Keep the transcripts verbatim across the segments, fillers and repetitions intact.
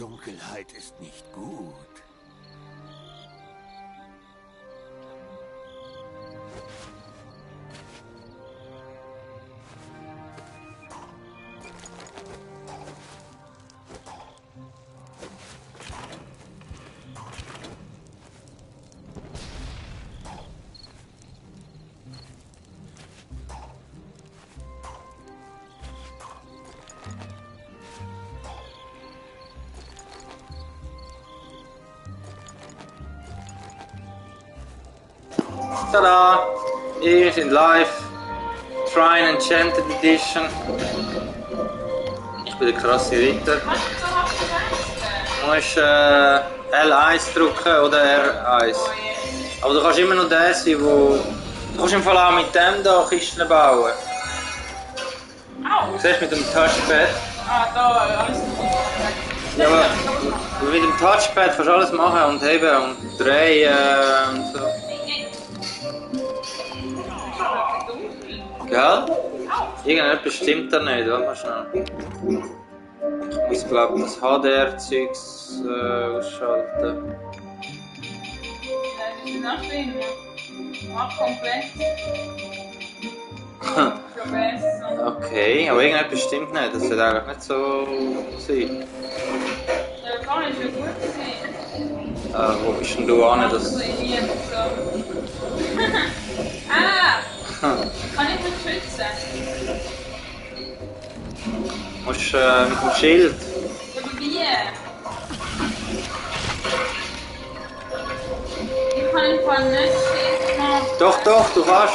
Dunkelheit ist nicht gut. Tada! Wir sind live. Shrine Enchanted Edition. Ich bin der krasse Ritter. Du musst äh, L eins drücken oder R eins. Aber du kannst immer noch der sein, wo... Du kannst im Fall auch mit dem hier Kisten bauen. Du siehst mit dem Touchpad. Ah, da, alles gut. Ja, aber mit dem Touchpad kannst du alles machen und heben und drehen und so. Gell? Irgendetwas stimmt da nicht, warte mal schnell. Ich muss, glaube ich, das H D R-Zeugs äh, ausschalten. Das ist noch schlimmer. Mach komplett. Schon besser. Okay, aber irgendetwas stimmt nicht, das wird eigentlich nicht so sein. Ja, kann ich schon gut sehen. Äh, wo bist denn du an? Das... Also, ich liebe so. Ah! Kann ich mich schützen? Du musst äh, mit dem Schild. Aber wie? Ich kann im Fall nicht Schild machen. Doch, doch, du kannst.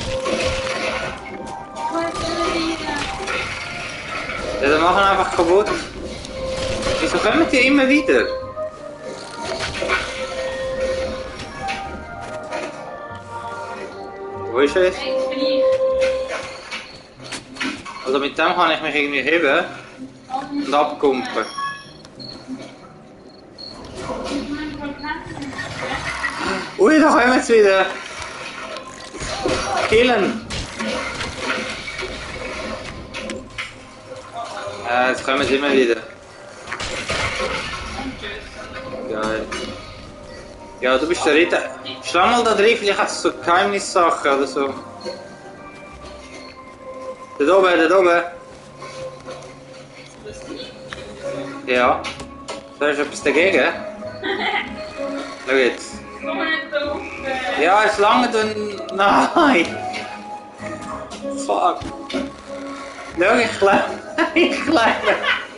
Ich kann es immer wieder. Ja, dann machen wir einfach kaputt. Wieso kommen die immer wieder? Wo ist es? Hey, ich bin ich. Also mit dem kann ich mich irgendwie heben und abkumpen. Ui, da kommen sie wieder. Killen. Ja, jetzt kommen sie immer wieder. Geil. Ja, du bist der Ritter. Schlag mal da drin, vielleicht hat es so Geheimnissachen oder so. Da oben, da oben. Ja. Da ist etwas dagegen. Schau jetzt. Ja, es lange dann. Nein! Fuck! Schau, ich lebe. Ich lebe.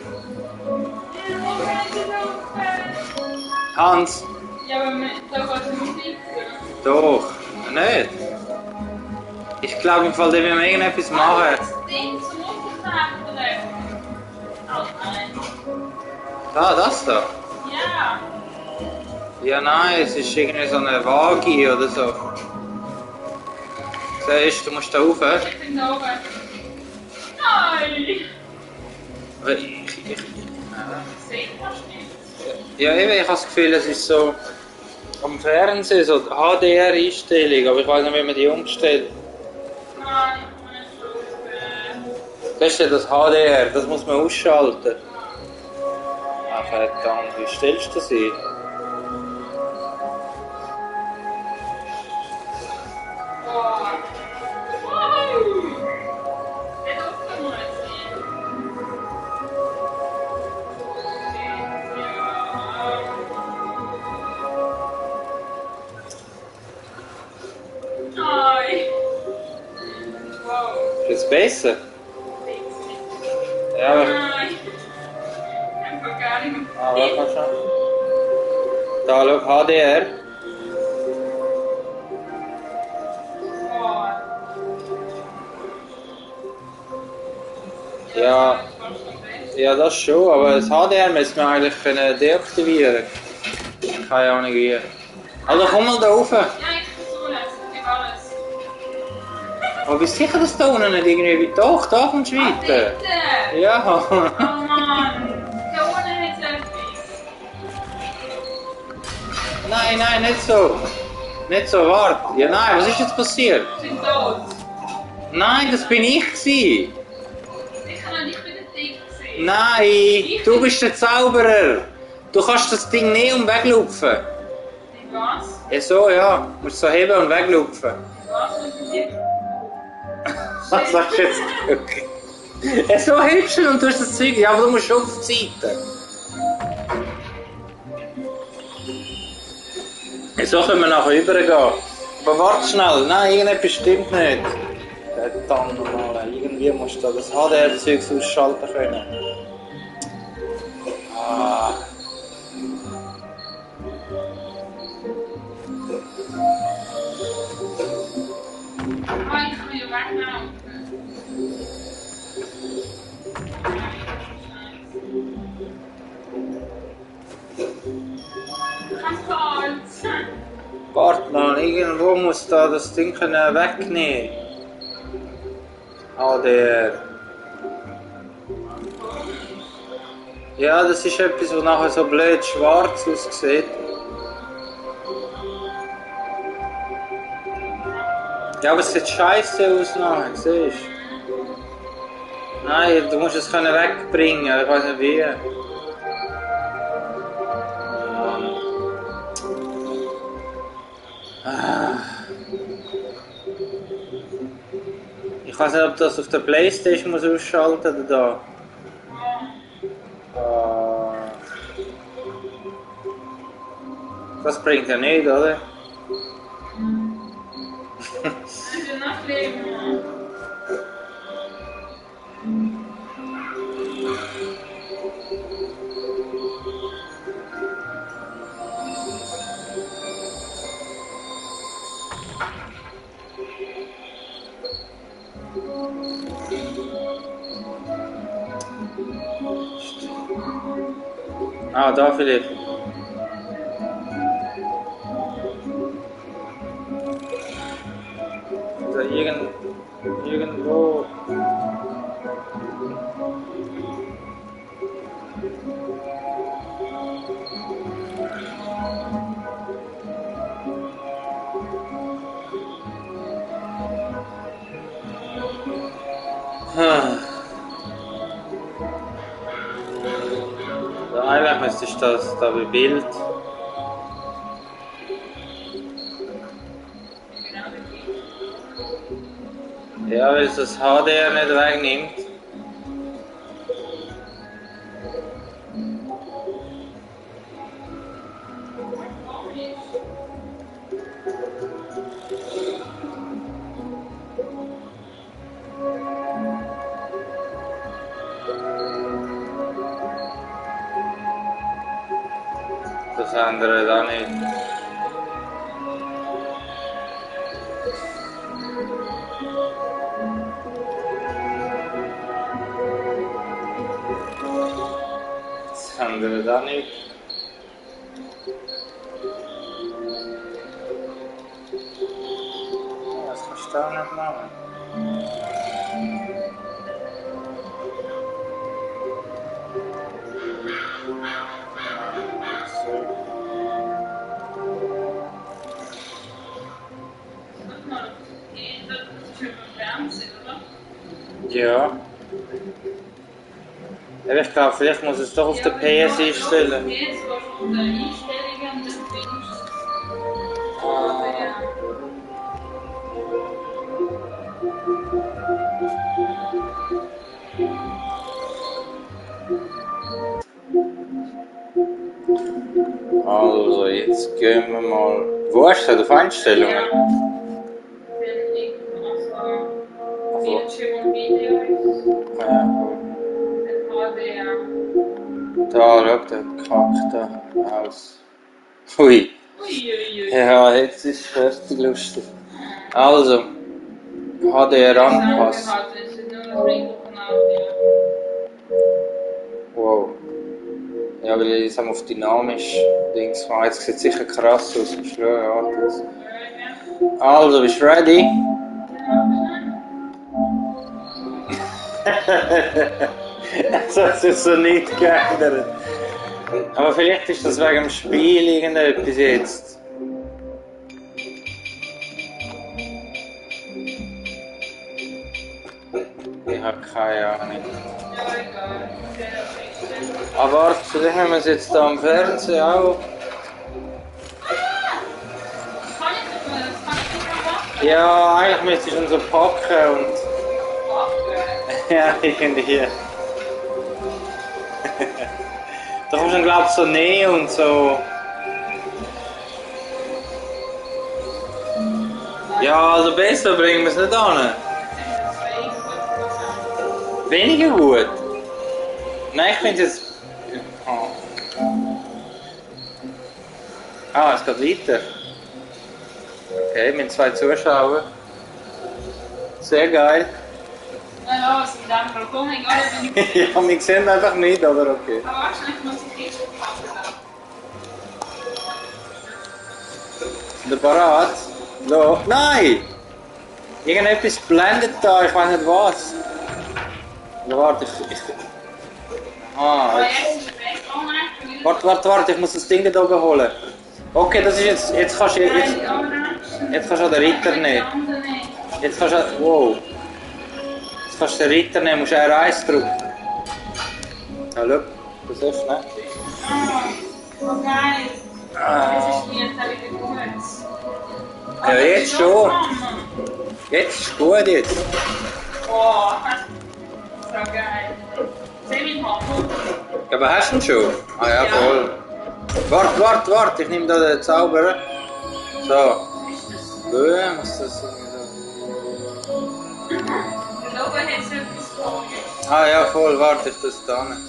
Hans! Ja, aber da geht es nicht weiter. Doch! Nicht! Ich glaube im Fall, da müssen wir irgendetwas machen. Das Ding zum Unterknappen. Oh nein. Ah, das da? Ja. Ja, nein, es ist irgendwie so eine Waage oder so. Siehst du, du musst da rauf. Ich bin da oben. Nein! Aber ich, ich, ich, Seht das nicht? ja, eben, ich habe das Gefühl, es ist so am Fernsehen, so H D R-Einstellung, aber ich weiß nicht, wie man die umstellt. Nein, ich kann nicht rauf. Das ist ja das H D R, das muss man ausschalten. Ach verdammt, wie stellst du das ein? Boah. Wow! Nicht offen muss ich. Nein! Wow. Ist jetzt besser? Ja, aber... Nein! Ich hab gar nicht mehr. Ah, warte mal schon. Da, schau, H D R. Boah. Ja, ja, das schon, aber das H D R müssen wir eigentlich können deaktivieren. Keine Ahnung wie. Also komm mal da rauf. Ja, ich versuche es. Ich gebe alles. Aber bist du sicher, dass da unten nicht irgendwie... Doch, da kommst du Ah, weiter. bitte! Ja. Oh Mann! Da unten hat es etwas. Nein, nein, nicht so. Nicht so, warte. Ja, nein, was ist jetzt passiert? Ich bin tot. Nein, das bin ich gewesen. Sicher noch nicht bei der Ding gesehen. Nein, du bist der Zauberer. Du kannst das Ding nehmen und weglaufen. Was? Ja, so, ja. Du musst so heben und weglaufen. Was ist mit dir? Was sagst du jetzt? Okay. Ja, so hebst du und du hast das Zeug. Ja, aber du musst schon auf die Seite. Ja, so können wir nachher rübergehen. Aber warte schnell. Nein, irgendetwas stimmt nicht. Verdammt nochmal. Irgendwie musst du das H D R-Zeug ausschalten können. Ah. Ah, ich will weglaufen. Kannst du alles? Warte mal, irgendwo muss da das Ding können wegnehmen. H D R. Ja, das ist etwas, was nachher so blöd schwarz aussieht. Ja, aber es sieht scheiße aus nachher, siehst du? Nein, du musst es können wegbringen, ich weiß nicht wie. Ah. Ich weiß nicht, ob das auf der Playstation muss ausschalten oder da. Ah. Das bringt ja nicht, oder? Ich will noch leben. Ah, da vielleicht. Da irgend, irgendwo. Hm. So, eigentlich müsste ich das da bei Bild. Ja, weil es das H D R nicht wegnimmt. Das andere da nicht. Das andere da nicht. Das kannst du auch nicht machen. Guck mal, okay, das ist schon beim Fernsehen, oder? Ja. Aber ich glaube, vielleicht muss es doch auf der P S einstellen. Jetzt gehst du auf die Einstellungen und dann findest du Ah. Also, jetzt gehen wir mal. Wo hast du das auf Einstellungen? Wenn ich also Also, Bildschirm und Video ist, ja, dann hat er. da, schau, der kackt da aus. Hui. Uiuiui. Ja, jetzt ist es fertig lustig. Also, H D R anpassen. Das ist nur ein Ring von Audio. Wow. Ja, weil ich jetzt auf dynamisch Dings mache. Jetzt sieht es sicher krass aus. Ich schwöre, ja, das. Also, bist du ready? Das hat sich so nicht geändert. Aber vielleicht ist das wegen dem Spiel irgendetwas jetzt. Ich habe keine Ahnung. Ja, egal. Der Aber warte, vielleicht haben wir es jetzt da am Fernsehen auch. Kann ich nicht mehr, das kann ich nicht mehr machen. Ja, eigentlich müsste ich schon so packen und. Ja, irgendwie. Da kommst du dann, glaub ich, so Nähe und so. Ja, also besser bringen wir es nicht an. Weniger gut? Nein, ich finde es jetzt. Oh. Ah, es geht weiter. Okay, mit zwei Zuschauern. Sehr geil. Na los, in deinem Balkon, egal, wenn ich. Ja, wir sehen einfach nicht, aber okay. Aber wahrscheinlich muss ich nicht packen. Sind wir parat? So. Nein! Irgendetwas blendet da, ich weiß nicht was. Ja, warte, ich. ich ah, Aber jetzt. jetzt ist es weg. Oh nein, ich Warte, warte, warte, ich muss das Ding da oben holen. Okay, das ist jetzt. Jetzt kannst du. Jetzt, jetzt kannst du auch den Ritter nehmen. Jetzt kannst du. Wow. Jetzt kannst du den Ritter nehmen, musst R eins drücken. Ja, schau, das ist, ne? Oh, geil. Ah. Das ist mir jetzt auch wieder gut. Ja, jetzt schon. Jetzt ist gut jetzt. Boah, so geil. Seh mich mal. Aber hast du ihn schon? Ah ja, Ja. voll. Warte, warte, warte, ich nehme da den Zauberer. So. Ja, muss das irgendwie Und oben hat es etwas vor. so. Ah ja, voll, warte, ich das da hin.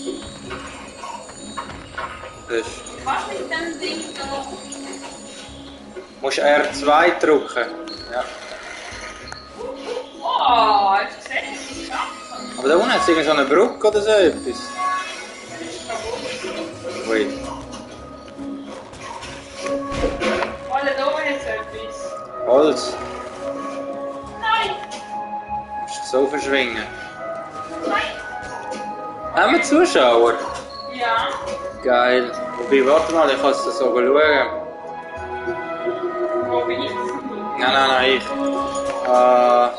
Das ist. Was mit dem Ding da? Musst R zwei drücken. Ja. Oh, hast du gesehen, wie ich schaffe? Aber da unten hat es irgendeine so eine Brücke oder so etwas. Das ist kaputt. Ui. Oh, da oben hat es etwas. Holz. Nein! Musst so verschwingen. Nein! Haben wir Zuschauer? Ja. Geil. Wobei, warte mal, ich kann es das oben schauen. Wo bin ich? Nein, nein, nein, ich. Äh,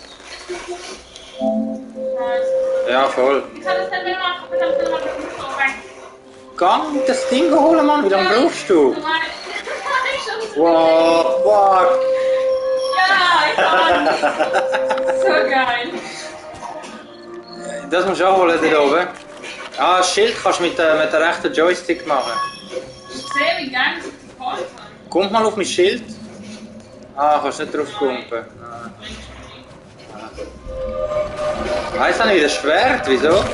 ja, voll. Ich kann das nicht mehr machen, verdammt, dann habe ich so weg. Gang das Ding holen, Mann. Wie lange brauchst du? Nein, ich schon. Wow, fuck. Ja, ich kann. So geil. Das musst du auch holen, da oben. Ah, das Schild kannst du mit, äh, mit der rechten Joystick machen. Ich sehe, wie geil das gefällt hat. Kommt mal auf mein Schild. Ah, kannst nicht drauf kumpen. Ah, jetzt habe ich wieder das Schwert, wieso?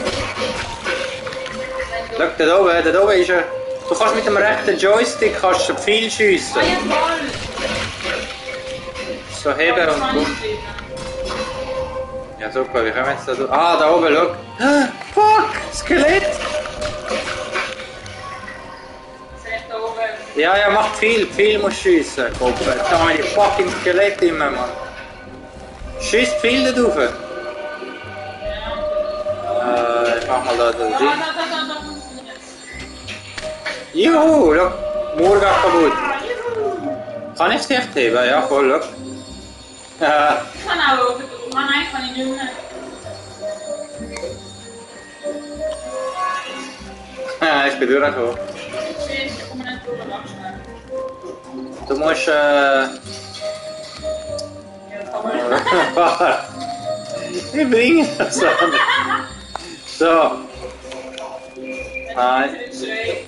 Schau, da oben, da oben ist er. Du kannst mit dem rechten Joystick kannst du viel schiessen. Ah, ja, voll. So heben und kumpen. Ja super, wie kommen wir jetzt da durch? Ah, da oben, schau. Ah, fuck, Skelett! Seht da oben. Ja, ja, macht viel, viel muss schiessen. Kumpel. Jetzt haben wir die fucking Skelette immer, Mann. Schießt viel da drauf. Äh, ich mach mal da das Da, Ding. da, da, da, da funktioniert es. Juhu, schau, Mauer geht kaputt. Ah, juhu. Kann ich es echt heben? Ja, voll, schau. Äh, Ich kann auch oben drauf. Ah, nein, kann ich nicht mehr. äh, ich bin durchgekommen. Shit, ich komme nicht drüber abschneiden. Du musst, äh... Ja, das kann man nicht. Wir bringen das an. So. Nein. Das ist schräg.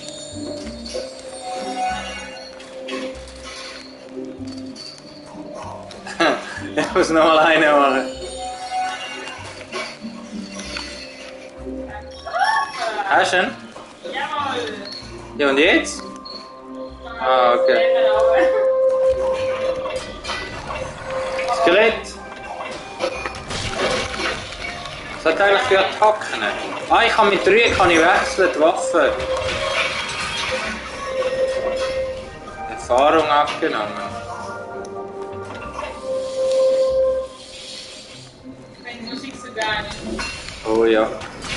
Ich muss noch mal eine machen. Hast du ihn? Jawohl. Ja, und jetzt? Ah, okay. Skelett. Was hat eigentlich für Attacken? Ah, ich kann mit drei kann ich wechseln, die Waffe. Erfahrung abgenommen. Ich finde Musik so geil. Oh ja.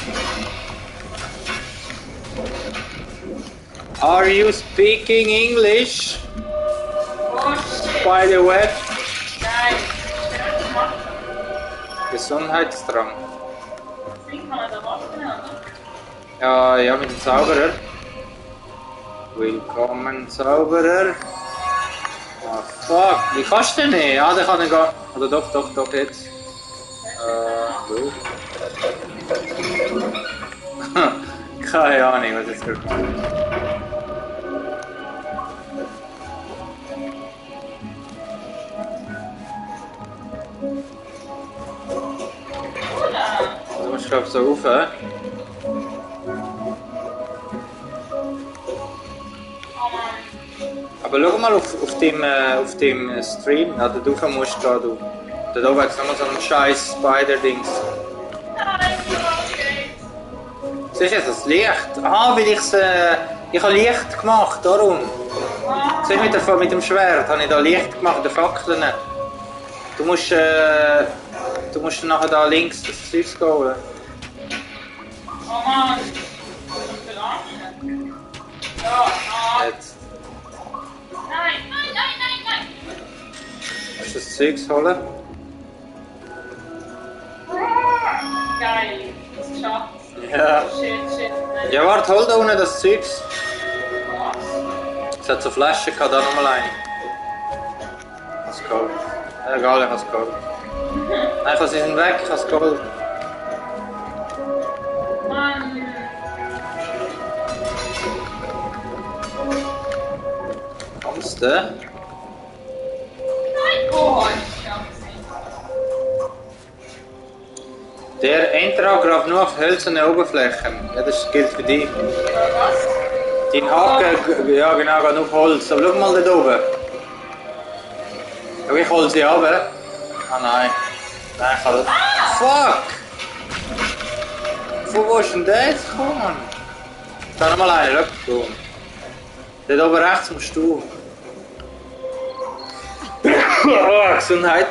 Are you speaking English? Oh shit. By the way, Geil. Ich will das machen. Gesundheitsdrang. Ding kann man da waschen, oder? Ja, ja, mit dem Zauberer. Willkommen, Zauberer. Ah, fuck, wie kannst du denn nicht? Ja, der kann nicht gehen. Oder doch, doch, doch, jetzt. Äh, wo? Keine Ahnung, was jetzt gerade kommt. Du musst, glaube ich, so rauf, hä? Aber schau mal auf, auf dem, äh, auf dem Stream, ja, da rauf musst du gehen, du. Da oben ist nochmal so ein scheiß Spider-Dings. Nein, okay. Siehst du das Licht? Ah, weil ich's, äh, ich habe Licht gemacht, darum. Siehst du, mit, der, mit dem Schwert habe ich da Licht gemacht, die Fackeln. Du musst, äh, du musst nachher da links das Zeug holen. Oh Mann. Was verarschen? Ja, ah. Jetzt. Nein, nein, nein, nein, nein. Musst du das Zeug holen? Geil. Das geschafft. Ja. Shit, shit. Nein. Ja, warte, hol da unten das Zeugs. Was? Es hat so Flaschen gehabt, da nochmal eine. Hast du geholt? Ja, egal, ich hab's geholt. Einfach, sie sind weg, ich hab's geholt. Mann. Kommst du? Nein. Oh, ich schaff's nicht. Der Eintrag greift nur auf hölzerne Oberflächen. Ja, das gilt für dich. Was? Dein Haken, ja genau, geht auf Holz. Aber schau mal da oben. Schau, ich hol sie runter. Ah nein. Nein, ich kann das. Fuck! Von wo ist denn der jetzt gekommen? Da nochmal einen, schau. Dort oben rechts musst du. Oh, Gesundheit.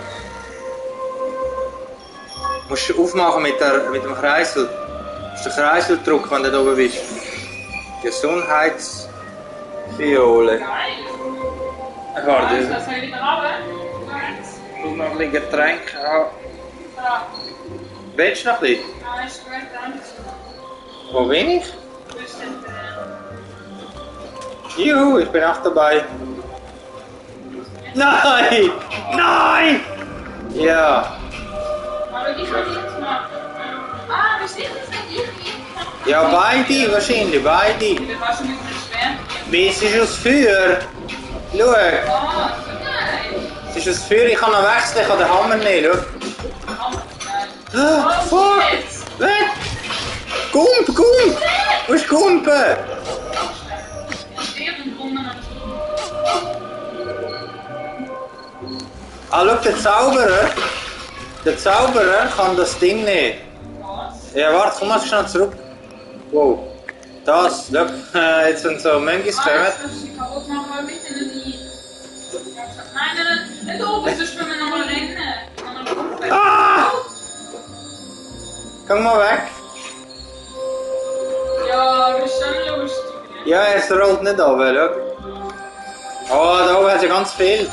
Du musst aufmachen mit, der, mit dem Kreisel. Du musst den Kreisel drücken, wenn du da oben bist. Gesundheitsfiole. Geil. Ich warte. Also, soll ich wieder runter? Eins. Ich muss noch ein bisschen Getränk haben. Da. Willst du noch ein bisschen? Ah, ist gut, danke. Wo bin ich? Wo ist denn der? Juhu, ich bin auch dabei. Nein! Nein! Ja. Aber ich kann nichts machen. Ah, bestimmt ist nicht ich nicht. Ja, beide wahrscheinlich, beide. Wir waren schon mit dem Schwert. Wie es ist aus Feuer. Schau, Oh, so geil. es ist aus Feuer, ich kann noch wechseln, ich kann den Hammer nehmen, schau. Hammer, geil. Ah, Oh, fuck! shit. Weg! Gump, Gump! Wo ist Gumpen? Stirn rum und Ah, schau, der Zauberer. Der Zauberer kann das Ding nehmen. was? Ja, warte, komm mal schnell zurück. Wow. Das, schau, äh, jetzt sind so Möngis Ah, gekommen. das kannst du kaputt machen, aber bitte nicht. Nein, nein, nein, nicht oben, sonst können wir nochmal rennen. Nochmal rumfliegen. Ah! Komm mal weg. Ja, das ist schon lustig. Ja, es rollt nicht runter, schau. Oh, da oben hat ja ganz viel.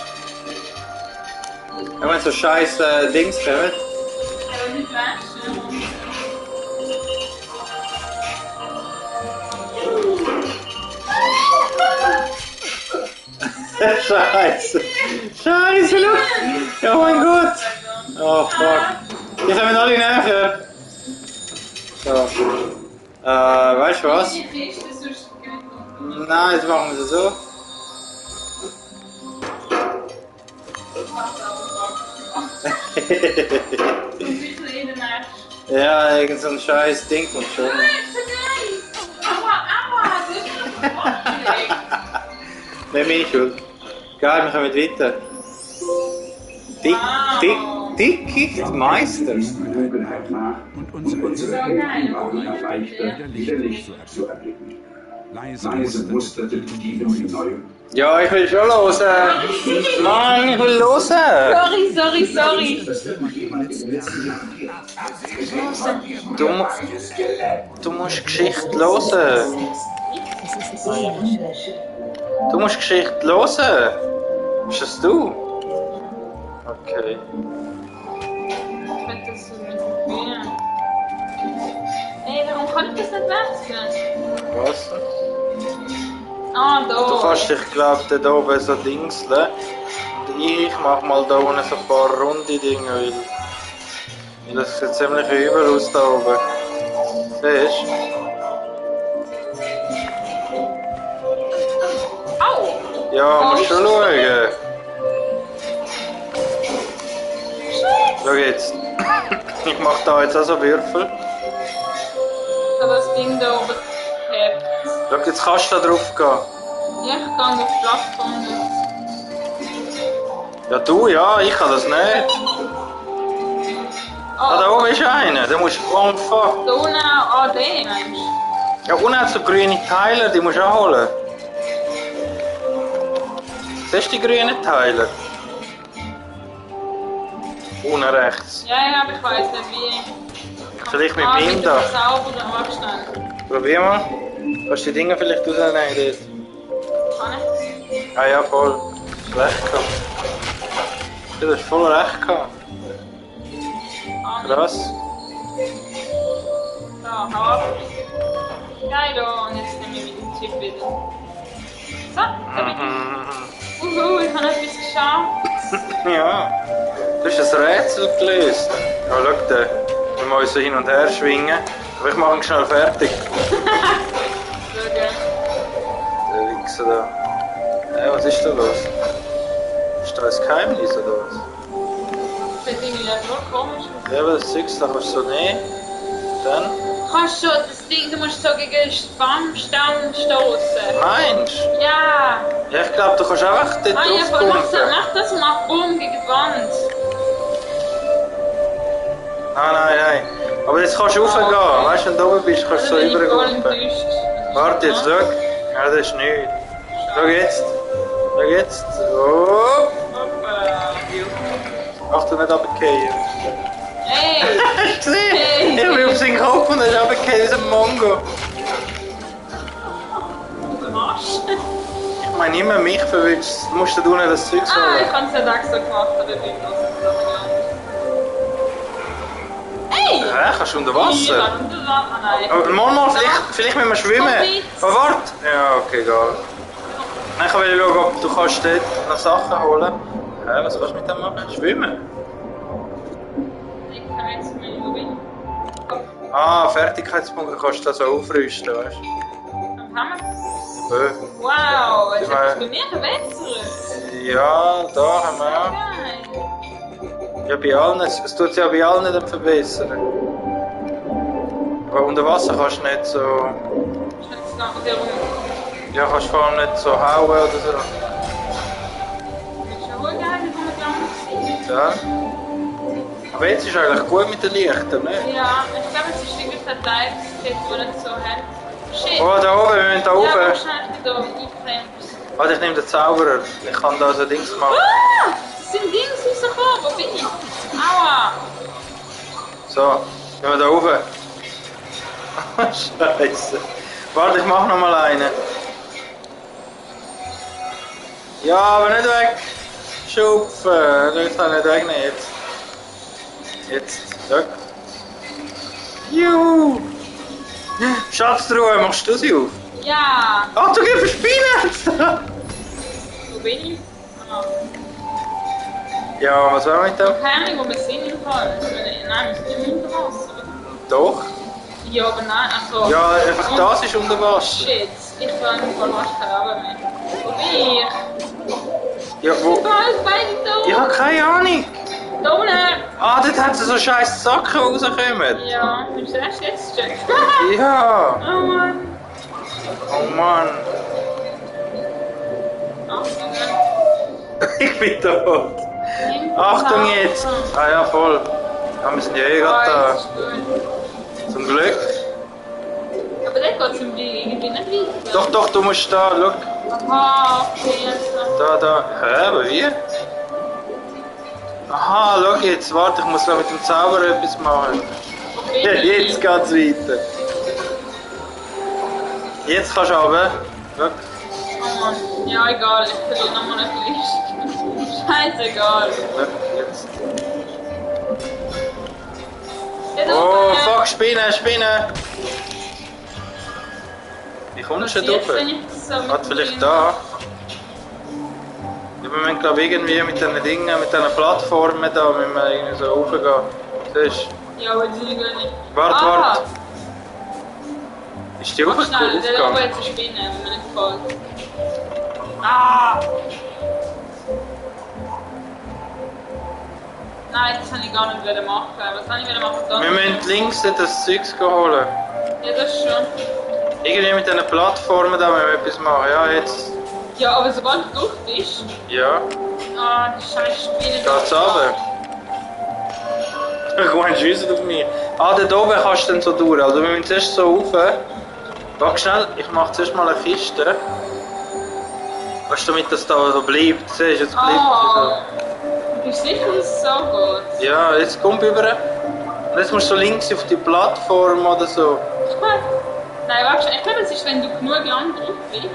Wenn so scheiß äh, Dings kommen. Aber nicht waschen. Scheiße. Scheiße, schau. Oh mein Gott. Oh fuck. Die kommen alle näher. So. Äh, weißt du was? Die Kiste, sonst geht es Nein, jetzt machen wir es so. ein bisschen in den Arsch. Ja, irgend so ein scheiß Ding kommt schon. Nein, so geil! Aua, aua, du hast mich aufgelegt. Nicht meine Schuld. Geil, wir kommen weiter. Dick, dick, dickicht Meisters. Dunkelheit nach und unsere und unsere So Hilfe geil. waren auf leichter, wieder Licht zu erblicken. leise Leise musterte die Diebe die neue. Ja, ich will schon hören. Mann, ich will hören. Sorry, sorry, sorry. Das irgendjemand im letzten Jahr Du, mu- du musst Geschichte hören. Du musst Geschichte hören. Bist das du? Okay. Ich will das so nicht probieren. kann ich das nicht wechseln? Was? Ah, da. Du kannst dich, glaube ich, da oben so dingseln. Und ich mach mal da unten so ein paar runde Dinge, weil, weil das sieht ziemlich übel aus da oben. Siehst du? Au! Ja, Oh, musst schon ist- schauen. Schau jetzt. Ich mach da jetzt auch so Würfel. Ich habe das Ding da oben gehabt. Schau, jetzt kannst du da drauf gehen. Ja, ich gehe auf die Plattform jetzt. Ja, du, ja, ich kann das nicht. Ah, da oben ist einer. Da musst du anfangen. Da unten auch A D, meinst du? Ja, unten hat so grüne Teile, die musst du auch holen. Siehst du die grünen Teile? Unten rechts. Ja, ja, aber ich weiß nicht wie. Vielleicht mit ah, ihm mit da. dem sauberen Abstand. Probier mal. Kannst du die Dinger vielleicht rausnehmen dort? Kann ich? Ah ja, voll. Hast recht gehabt. Du hast voll recht gehabt. Ah, Krass. Da, hau ab. Geil, da. Und jetzt nehme ich den Chip wieder. So, da bin ich. Uhu, ich habe etwas geschafft. Ja. Du hast ein Rätsel gelöst. Ja, schau da. Wir müssen uns so hin und her schwingen. Aber ich mache ihn schnell fertig. So, gell. Der Wichser da. Hey, was ist da los? Ist da ein Geheimnis oder was? Das sieht irgendwie nicht nur komisch aus. Ja, aber das Zeug da kannst du so nehmen. Dann. Kannst schon, das Ding, du musst so gegen den Baumstamm stoßen. Meinst du? Ja. Ja, ich glaube, du kannst einfach dort Ah ja, voll, mach, das, draufkumpen. mach das und mach Boom gegen die Wand. Nein, nein, nein. Aber jetzt kannst du raufgehen. Weißt du, wenn du oben bist, kannst du so Oder bin ich voll rüberkumpen. enttäuscht. Warte, jetzt schau. Ja, das ist nichts. Schau jetzt. Schau jetzt. Oh. Hoppa. Achtung, nicht runterfallen. Hey! Hast du gesehen? Hey. Ich bin auf seinen Kopf und er ist runtergefallen wie ein Mongo. Du Arsch. Ich meine, immer mich verwünscht. Du musst da unten das Zeug Ah, holen. ich habe es nicht extra gemacht, aber ich bin los. Hey! Ja, kannst du unter Ja, Wasser? unter Wasser. Ah, nein. Aber manchmal, vielleicht, vielleicht müssen wir schwimmen. Komm Oh, warte. Ja, okay, egal. Nein, ich will schauen, ob du kannst dort noch Sachen holen. Hä, was kannst du mit dem machen? Schwimmen? Ich kann jetzt mal schauen. Ah, Fertigkeitspunkte kannst du da so aufrüsten, weißt du? Dann haben wir. Bö. Wow, jetzt Ich hat es meine- bei mir verbessert. Ja, da haben wir auch. Geil. Ja, bei allen. Es tut sich ja bei allen nicht verbessern. Aber unter Wasser kannst du nicht so. Ich habe es noch wieder rum. Ja, kannst vor allem nicht so hauen oder so. Das ist ja wohl geil, wie wir gelandet sind. Ja. Aber jetzt ist eigentlich gut mit den Lichtern, ne? Ja, ich glaube, es ist wirklich der Teil, der nicht so hell. Shit. Oh, da oben, wir müssen da Ja, oben. aber schnell da einklemmst. Warte, ich nehme den Zauberer. Ich kann da so Dings machen. Ah! Das sind Dings rausgekommen. Wo bin ich? Aua! So, gehen wir da rauf. Scheiße. Warte, ich mach noch mal einen. Ja, aber nicht weg. Schupfen. Das kann nicht weg, nicht jetzt. Jetzt, ja. Juhu. Schatztruhe, machst du sie auf? Ja! Ach, du gehst Spinnen! Wo bin ich? Ah. Ja, was war mit dem? Keine Ahnung, wo wir sind im Fall. Nein, wir sind nicht unter Wasser. Doch. Ja, aber nein, also. Ja, einfach das ist unter Wasser. Shit, ich kann im Fall fast kein Leben mehr. Wo bin ich? Ja, wo? Überall beide da! Ich hab keine Ahnung. Da unten! Ah, dort hat sie so scheiß Sachen, die rauskommen. Ja, willst du erst jetzt checken? Ja. Oh Mann! Oh Mann. Achtung, Ich bin tot. nimm Achtung das jetzt. auf. Ah ja, voll. Ja, wir sind ja eh Ah, gerade jetzt ist gut. da. Zum Glück. Aber dort geht es irgendwie nicht weiter. Doch, doch, du musst da, schau. Aha, okay, jetzt. Da, da. Hä, aber wie? Aha, schau jetzt. Warte, ich muss da mit dem Zauberer etwas machen. Wo bin Ja, ich? jetzt geht's weiter. Jetzt kannst du runter. Schau. Oh Mann. Ja, egal, ich verliere nochmal eine Liste. Scheißegal. Schau, jetzt. Dort Oh, oben. fuck, Spinnen, Spinnen. Wie kommst du Was da jetzt, wenn rauf? ich das so mit Warte, vielleicht dem- da. Ja, wir müssen glaube irgendwie mit diesen Dingen, mit diesen Plattformen da, müssen wir irgendwie so raufgehen. Siehst du? Ja, aber die sind gar nicht. Warte, Ah, warte. Ist die Mach aufge- schnell, der oben aufgegangen? jetzt eine Spinne, wenn mir nicht gefällt. Ah! Nein, das wollte ich gar nicht wollen machen. Was wollte ich machen? Da. Wir müssen links dort das Zeugs holen. Ja, das schon. Irgendwie mit diesen Plattformen da müssen wir etwas machen. Ja, jetzt. Ja, aber sobald du durch bist. Ja. Ah, die scheiß Spinne. Geht's runter? Komm, schiessen auf mich. Ah, dort oben kannst du dann so durch. Also wir müssen zuerst so rauf. Warte schnell, ich mache zuerst mal eine Kiste. Weißt du, damit das da so bleibt. Siehst du, jetzt bleibt Ah, bist du sicher, dass es so geht? Ja, jetzt komm rüber. Und jetzt musst du so links auf die Plattform oder so. Nein, warte, ich glaube, es ist, wenn du genug lang drauf bist.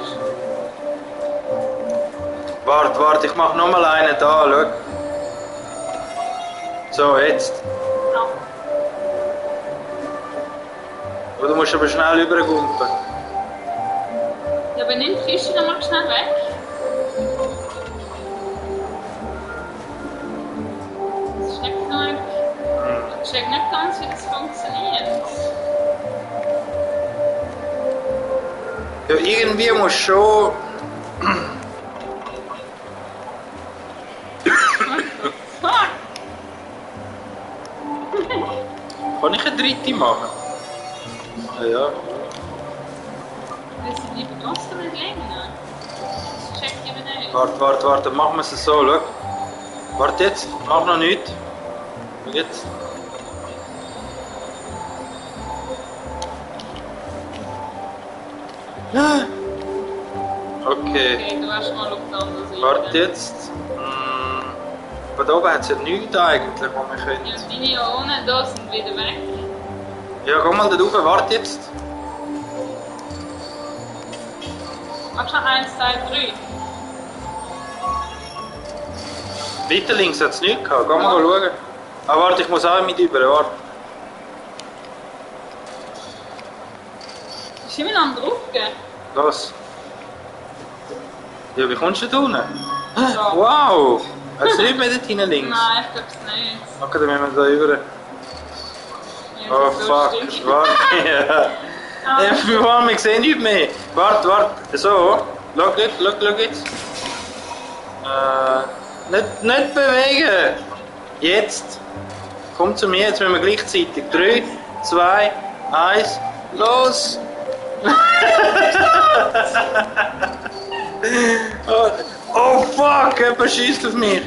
Warte, warte, ich mach nochmal einen da, schau. So, jetzt. Ja. Aber du musst aber schnell rübergumpen. Ja, aber nimm die Kiste nochmal schnell weg. Das ist nicht genug. Ich check nicht ganz, wie das funktioniert. Ja, irgendwie musst du schon... Fuck! Kann ich eine dritte machen? Ja, ja. Das sind lieber trotzdem nicht länger. Das check ich eben nicht. Warte, warte, warte, dann machen wir es so, schau. Warte jetzt, mach noch nichts. Und jetzt. Ah. Okay, Okay, du hast mal auf die andere Seite. warte jetzt. Hm. Aber da oben hat es ja nichts eigentlich, wo wir können. Ja, die hier unten, da sind wieder weg. Ja, komm mal da rauf, warte jetzt. Mach schon eins, zwei, drei. Weiter links hat es nichts gehabt, geh mal schauen. Ah, warte, ich muss auch mit über, warte. Ist immer noch draufgehen? Los. Ja, wie kommst du da unten? Ja. Wow! Hat es nicht mehr dort hinten links? Nein, ich glaub's nicht. Okay, dann müssen wir da rüber. Ja, Oh das ist so fuck, stinkt. warte. Ja. Ah. Ja, wir wollen, wir sehen nichts mehr. Warte, warte. So. Schau jetzt, schau, schau jetzt. Äh, nicht, nicht bewegen. Jetzt. Komm zu mir, jetzt müssen wir gleichzeitig. drei, zwei, eins, los! oh, oh fuck, jemand schießt auf mich.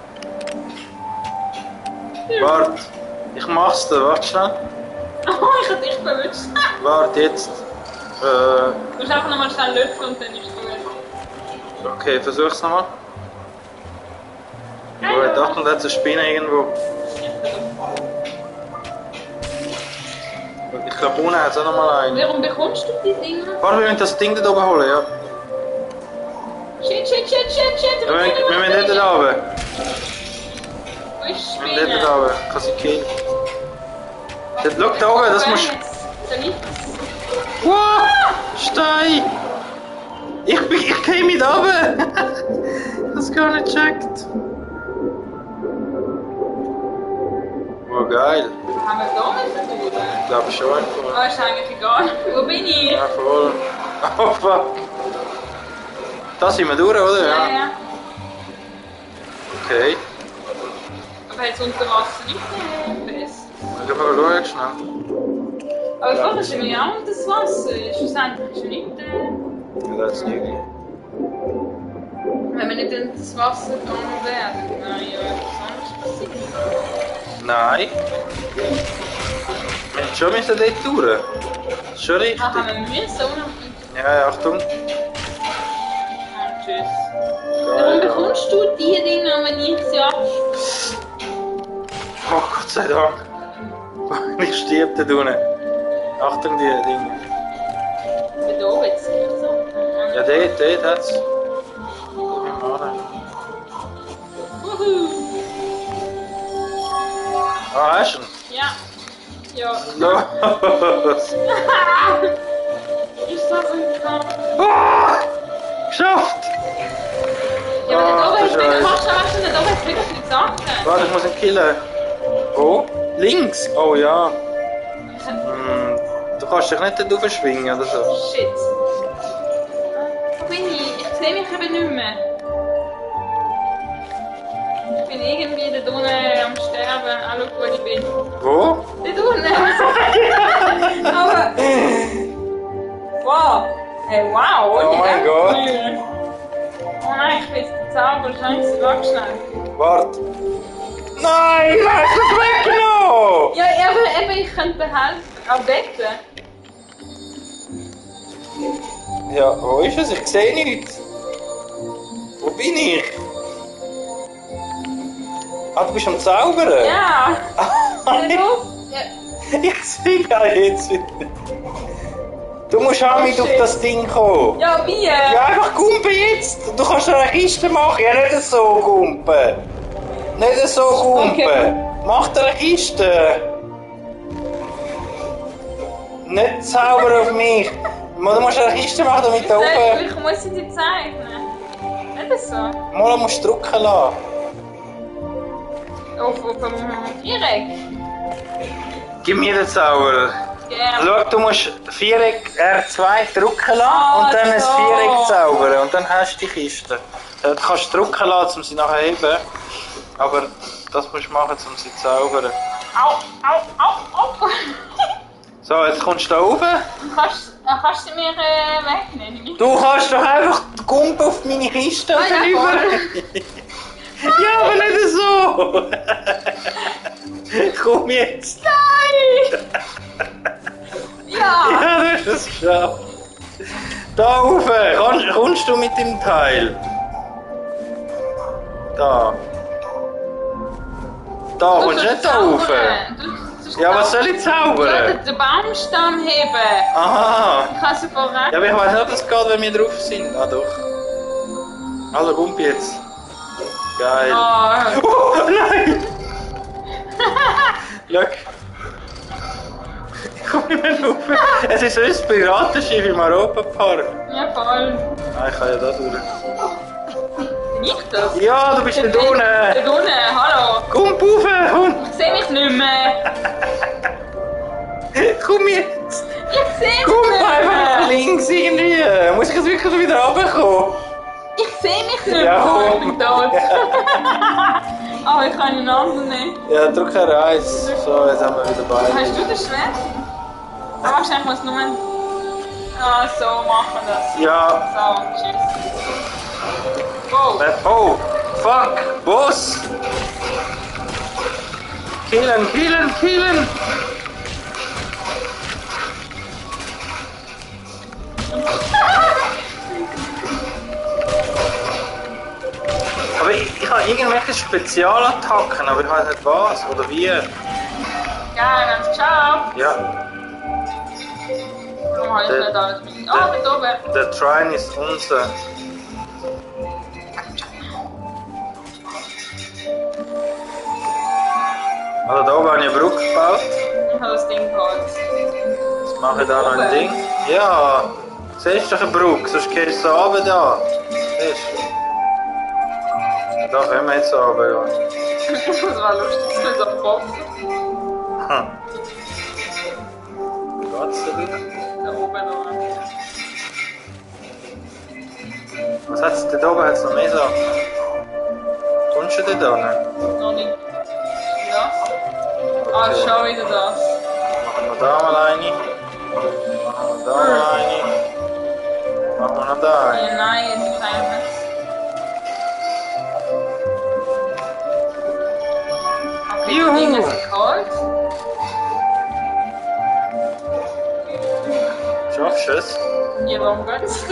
Warte, ich mach's da, warte schnell. Oh, ich hab dich verwünscht. Warte jetzt. Äh, Du musst einfach nochmal schnell lüften und dann ist es gut. okay, versuch's nochmal. Gut, Achtung, da hat es eine Spinne irgendwo. Ich glaube, unten hat es auch nochmal einen. Warum bekommst du die Dinger? Warte, wir müssen das Ding da oben holen, ja. Shit, shit, shit, shit, shit. Wir müssen, wir müssen nicht da oben. Wo ist Wir müssen nicht Spinne? da oben. Ich kann sie killen. Dort, schau da oben, das musst Da liegt du... Wow! Stein! Ich, bin- ich gehe mit oben! Das gar nicht gecheckt. Oh, geil. Haben wir da nicht durch? Ich glaube schon einfach. Ah, ist eigentlich egal. Wo bin ich? Ja, voll. Oh, fuck. Da sind wir durch, oder? Ja, ja. Okay. Aber jetzt unter Wasser nicht mehr fest. Dann gehen wir mal schauen, schnell. Aber vorher sind wir ja auch unter das Wasser. Schlussendlich ist nicht. Äh, Ja, das ist nicht. wenn wir nicht unter das Wasser gegangen wären, dann wäre ja etwas anderes passiert. Nein. Wir müssen schon müssen dort durch. Das ist schon richtig. Ah, haben wir müssen unten. Ja, ja, Achtung. Und tschüss. Warum Geil. bekommst du die Dinge, wenn ich sie ab? Oh, Gott sei Dank. Ich stirb da unten. Achtung, die Dinge. Bei da oben jetzt nicht so. Ja, dort, dort hat es. Wuhu. Ah, hast du ihn? Ja. Ja. Los! Ist super. Oh! Geschafft! Ja, aber Ah, da oben ist Scheiße. wirklich, machst du machst du nicht, da oben ist wirklich viele Sachen. Warte, ich muss ihn killen. Wo? Links? Oh ja. Hm, du kannst dich nicht dort schwingen oder so. Shit. Wo bin ich? Ich sehe mich eben nicht mehr. Ich bin irgendwie dort unten am Sterben. Ah, schau, wo ich bin. Wo? Dort unten. Aber... Wow. Hey, wow. Oh mein Gott. Oh nein, ich bin jetzt der Zauber. Scheiße, warte schnell. Warte. Nein, du hast es weggenommen! Ja, aber eben, ich könnte helfen. Am Betten. Ja, wo ist es? Ich sehe nichts. Wo bin ich? Ah, du bist am Zaubern? Ja. Ah, Der Luft. Ja. ich sehe gar jetzt wieder. Du musst auch mit auf das Ding kommen. Ja, wie? Ja, einfach gumpen jetzt. Du kannst eine Kiste machen. Ja, nicht so gumpen. Nicht so gumpen. Okay. Mach dir eine Kiste. Nicht zaubern auf mich. Du musst eine Kiste machen, damit da oben... Ich muss sie dir zeichnen. Nicht so. Mal musst du drücken lassen. Auf, auf dem Viereck. Gib mir den Zauber. Gerne. Schau, du musst Viereck R zwei drücken lassen Ah, und dann ein so. Viereck zaubern. Und dann hast du die Kiste. Du kannst drücken lassen, um sie nachher zu heben. Aber das musst du machen, um sie zu zaubern. Au, au, au, au. So, jetzt kommst du da rauf. Kannst, äh, kannst du mir äh, wegnehmen? Du kannst doch einfach die Gumpe auf meine Kiste Ah, ja, rüber. voll. Ja, aber nicht so. Komm jetzt. Nein! Ja! Ja, du hast es geschafft. Da rauf. Kommst, kommst du mit dem Teil? Da. Da kommst du nicht da rauf. Ja, was soll ich zaubern? Den Baumstamm heben. Aha. Ich kann sie vorrecht. Ja, aber ich weiß nicht, ob das geht, wenn wir drauf sind. Ah, doch. Also, Gump jetzt. Geil. Oh, Oh, nein! Schau. Ich komme nicht mehr rauf. Es ist so ein Piratenschiff im Europapark. ja, voll. Ah, ich kann ja da durch. Nicht das? Ja, du bist nicht unten. Dort unten, hallo. Komm rauf, komm. Ich sehe mich nicht mehr. Komm jetzt. Ich sehe mich Komm nicht einfach nach mehr. links irgendwie. Muss ich jetzt wirklich wieder runterkommen? Ich sehe mich nicht Ja, mehr. Ich komm. bin tot. Aber ich kann einen anderen nicht. Ja, drück R eins. So, jetzt haben wir wieder beide. Hast du das Schwert? Aber wahrscheinlich muss nur ah, so machen das. Ja. So, tschüss. Wow. Oh, fuck. Boss. Killen, killen, killen. Aber ich, ich habe irgendwelche Spezialattacken, aber ich weiß nicht was oder wie. Ja, ganz geschafft. Ja, Warum habe ich Der- nicht alles mit? Ah, dort oben. der Train ist unser. Also da oben habe ich eine Brücke gebaut. Ich habe das Ding geholt. Jetzt mache ich da noch ein Ding. Ja, siehst du doch eine Brücke, sonst gehst du so runter da. Siehst du? Da können wir jetzt so runter, ja. Das war lustig, das ist so boxen. Hm. Geht's dir wieder? Da oben noch. Was hat's denn da oben? Hat's noch mehr Sachen? Kommst du denn da nicht? Noch nicht. Das? Ah, Okay. schon wieder das. Machen wir da mal eine. Machen wir da mal eine. Machen wir noch da eine. Äh, nein, jetzt zeichnet. Okay, Juhu. die Dinge sind kalt. Schaffst du es? Ja, warum geht's?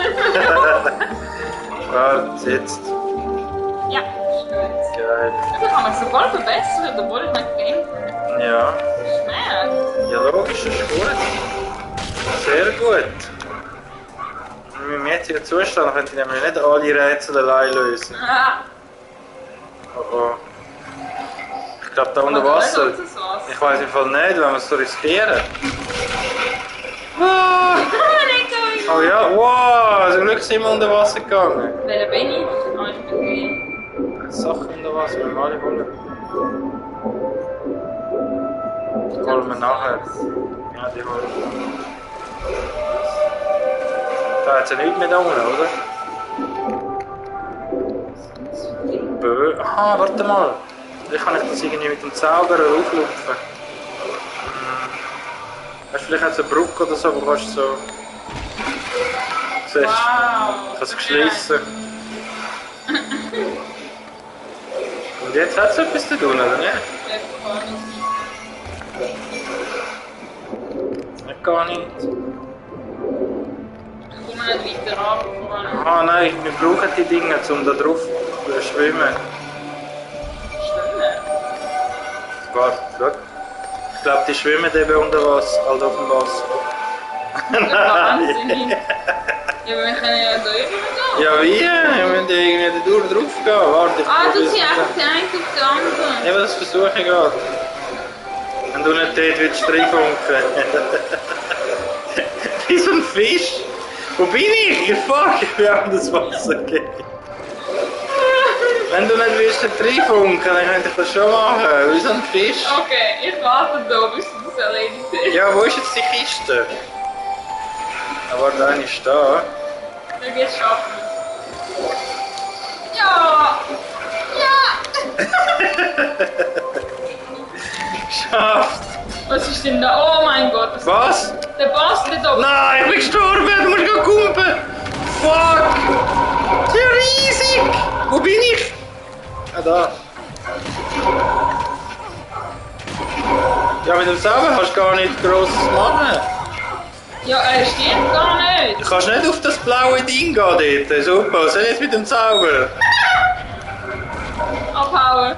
Warte, jetzt. Ja, ist gut. Geil. Da kann man sogar verbessern, obwohl ich nicht game bin. Ja. Schmerz. Ja, logisch, das ist gut. Sehr gut. In meinem jetzigen Zustand könnte ich nämlich nicht alle Rätsel allein lösen. Ah, Oh oh. Ich glaube, da unter aber Wasser. nicht unter das Wasser. Ich weiß im Fall nicht, wenn wir es so riskieren. Ah, Nicht so Oh ja, wow, zum Glück sind wir unter Wasser gegangen. Welcher bin ich? Ah, ich bin grün. Sachen unter Wasser, wenn wir alle holen. Die holen wir nachher. Ja, die holen wir. Da hat es ja nichts mehr da unten, oder? Bö. Aha, warte mal. Vielleicht kann ich das irgendwie mit dem Zauberer auflupfen. Hast du vielleicht auch so eine Brücke oder so, wo kannst du so... Siehst, Wow. ich habe es geschlossen. Und jetzt hat es etwas zu tun, oder nicht? Nicht gar nicht. Ich komme nicht weiter ab. Ah nein, wir brauchen die Dinge, um da drauf zu schwimmen. Schwimmen? Warte, schau. Ich glaube, die schwimmen eben unter Wasser, halt auf dem Wasser. Wahnsinn. Ja, aber wir können ja da drüber gehen. Ja, wie? Wir müssen irgendwie da durch drauf gehen. Warte, ich Ah, du probier's ziehst mal. einfach die eine auf die andere. Ja, aber das versuche ich gerade. Wenn du nicht dort willst reinfunken. Wie so ein Fisch. Wo bin ich? Ich fuck, ich bin auf das Wasser gegangen. Wenn du nicht willst dort reinfunken, dann könnte ich das schon machen. Wie so ein Fisch. Okay, ich warte da, bis du das erledigt hast. Ja, wo ist jetzt die Kiste? Aber da ist da. Wir gehen schaffen. Ja! Ja! Schafft! Was ist denn da? Oh mein Gott! Das Was? Der Boss nicht da. Nein, ich bin gestorben! Du musst gehen kumpen! Fuck! Das ist ja riesig! Wo bin ich? Ah, da. Ja, mit dem Sauber kannst du gar nichts Grosses machen. Ja, er stirbt gar nicht. Du kannst nicht auf das blaue Ding gehen dort. Super, was soll ich jetzt mit dem Zauber? Abhauen.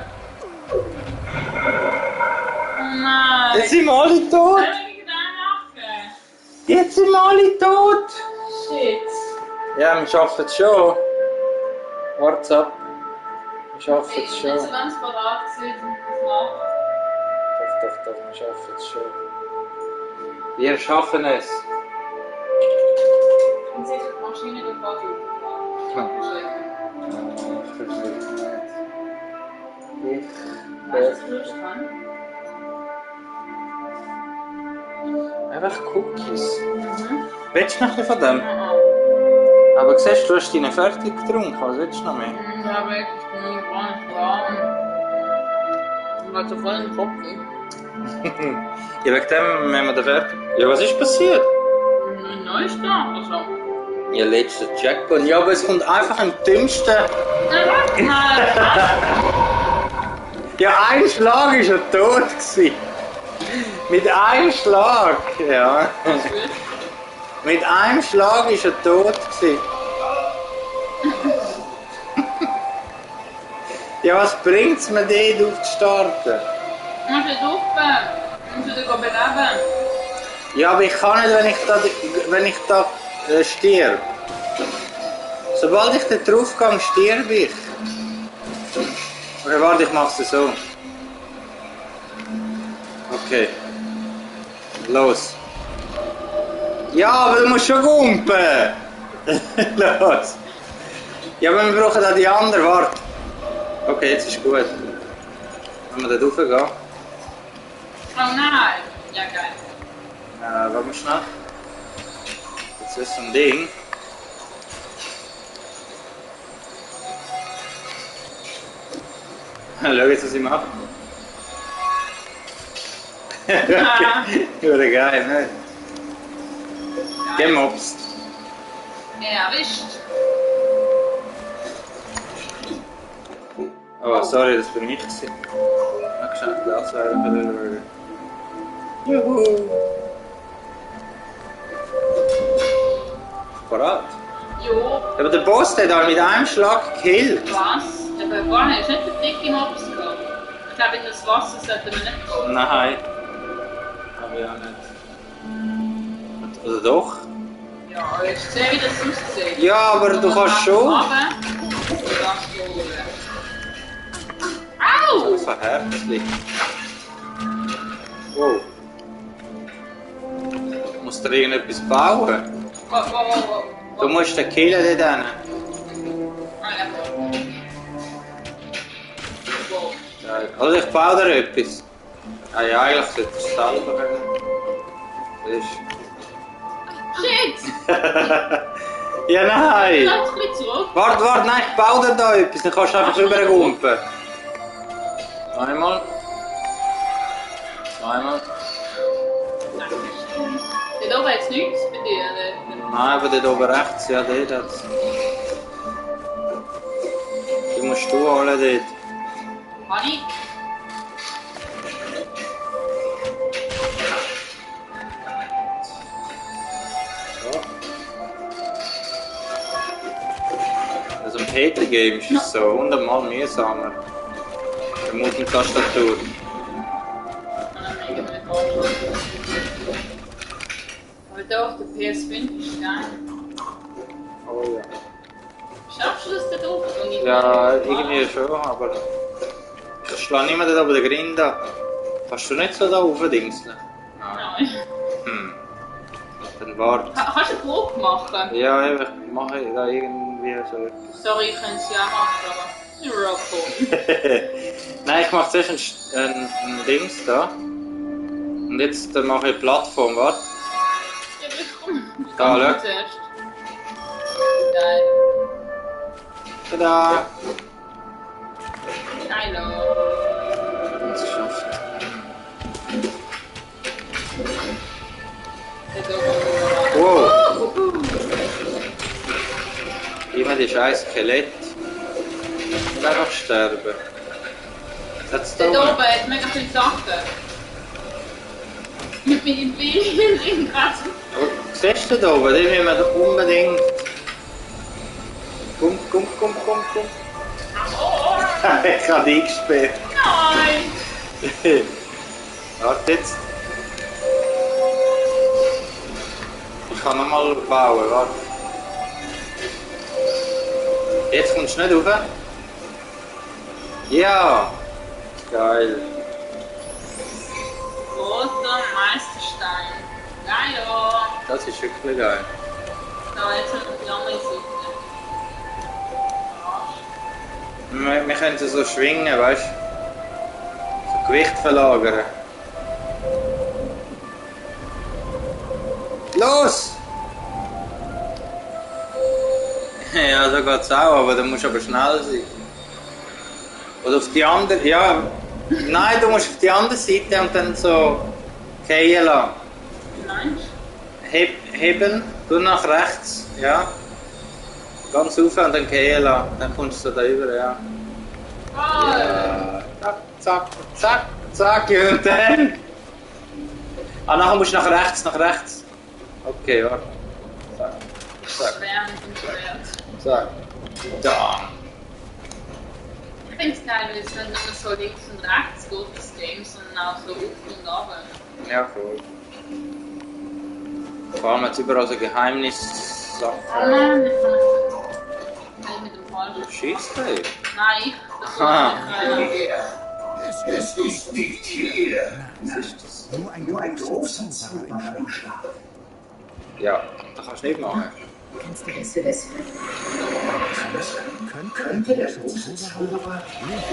Oh nein. Jetzt sind wir alle tot! Was soll ich mit dem machen? Jetzt sind wir alle tot! Shit. Ja, wir schaffen es schon. Warte ab. Wir schaffen es Ich bin schon. nicht so ganz parat gewesen, um das macht. Doch, doch, doch, wir schaffen es schon. Wir schaffen es. Und sie ist die Maschine gefallen. Hm. Ich verstehe es nicht. Ich Weißt du, was du Lust hast? Einfach Cookies. Mhm. Willst du noch ein bisschen von dem? Mhm. Aber siehst du, du hast deine fertig getrunken. Was willst du noch mehr? Ja, wirklich, ich bin noch gar nicht warm. Ich war so voll im Kopf. Ja, wegen dem haben wir den fertig. Ja, was ist passiert? Ein neues da, also. Ja, letzter Jackpot. Ja, aber es kommt einfach am dümmsten. Nein, Ja, ein Schlag ist er tot gewesen. Mit einem Schlag, ja. Mit einem Schlag ist er tot gewesen. Ja, was bringt's mir dort aufzustarten? Du musst jetzt aufhören. Du musst dich beleben. Ja, aber ich kann nicht, wenn ich da, wenn ich da äh, stirb. Sobald ich da drauf gehe, stirb ich. Okay, warte, ich mach's so. Okay. Los. Ja, aber du musst schon gumpen. Los. Ja, aber wir brauchen auch die anderen, warte. Okay, jetzt ist gut. Wenn wir da rauf gehen. Oh nein. Ja, geil. Äh, warte mal schnell. Jetzt ist so ein Ding. Schau jetzt, was ich mache. Wurde geil, ne? Gemobst. Erwischt. Oh, sorry, das war nicht gewesen. Na, geschafft, Glas werden. Juhu! Parat. Jo. Aber der Boss, der hat mit einem Schlag gekillt. Was? Aber vorher ist nicht der dicke Mops gegangen. Ich glaube, in das Wasser sollten wir nicht gehen. Nein. Aber ja nicht. Oder doch? Ja, jetzt sehe ich, wie das aussieht. Ja, aber du kannst schon. Aber, du kannst holen. Au! So herzlich. Wow. Muss da irgendetwas bauen? Wo, wo, wo, wo? Du musst den killen dort hinten. Ah, ja. Wo? Ja, oder ich baue dir etwas. Ah ja, eigentlich sollte ich es selber können. Das Shit! ist... ja, nein! Lass ein bisschen zurück. Warte, warte, nein, ich baue dir da etwas, dann kannst du einfach rübergumpen. Einmal. Zweimal. Dort oben hat es nichts bei dir. Nein, aber dort oben rechts, ja, dort hat es. Die musst du holen dort. Kann ich? So. Also im Petri-Game ist es so hundertmal mühsamer. Der Multitastatur. Aber doch, der P S fünf ist geil. Oh ja. Schaffst du das da drauf? Ja, irgendwie schon, aber ich schlage nicht mehr da oben den Grind an. Kannst du nicht so da aufdingseln? Nein. Hm. Dann warte. Ka- Kannst du eine Brücke machen? Ja, ich mache da irgendwie so etwas. Sorry, ich könnte es ja machen, aber... You're cool. Nein, ich mache zuerst ein, St- ein, ein Dings da. Und jetzt äh, mache ich eine Plattform, warte. Ja, aber komm. Da, Komm schau. zuerst. Geil. Tada! Hallo. Hat's geschafft. Dort oben. Wow! Uhuhu. Immer die scheiß Skelett. Und einfach sterben. Jetzt da Dort oben. oben hat mega viele Sachen. Mit meinen Bienen drin gerade. Aber siehst du da oben? Den müssen wir da unbedingt. Komm, komm, komm, komm, komm. Oh, Ich habe dich gesperrt. nein! Warte jetzt. Ich kann nochmal bauen, warte. Jetzt kommst du nicht rauf. Ja! Geil. Großer Meisterstein. Geil, oh. Das ist wirklich geil. Da, jetzt haben wir die andere Seite. Wir, wir können sie so schwingen, weißt du? So Gewicht verlagern. Los! Ja, so geht's auch, aber du musst aber schnell sein. Oder auf die andere, ja. Nein, du musst auf die andere Seite und dann so fallen lassen. Nein. Heb, heben, du nach rechts, ja. Ganz rauf und dann fallen lassen. Dann kommst du da rüber, ja. Oh. Ja. Zack, zack, zack, zack, und dann. Ah, nachher musst du nach rechts, nach rechts. Okay, warte. Zack, zack, Schwer mit dem Schwert. zack. Da. Ich finde es geil, weil es nicht nur so links und rechts geht, das Game, sondern auch so auf und runter. Ja, voll. Vor allem jetzt überall so Geheimnissachen. Oh Mann, ich kann nicht mit dem Falschen. Schießt du? Nein, ich. Das Ah. soll ich nicht. Es ist nicht hier. Was ist das? Nur ein Nur ein großer großer Zauberer im Schlaf. Ja, das kannst du nicht machen. Kennst du das? das? Könnte der große Zauberer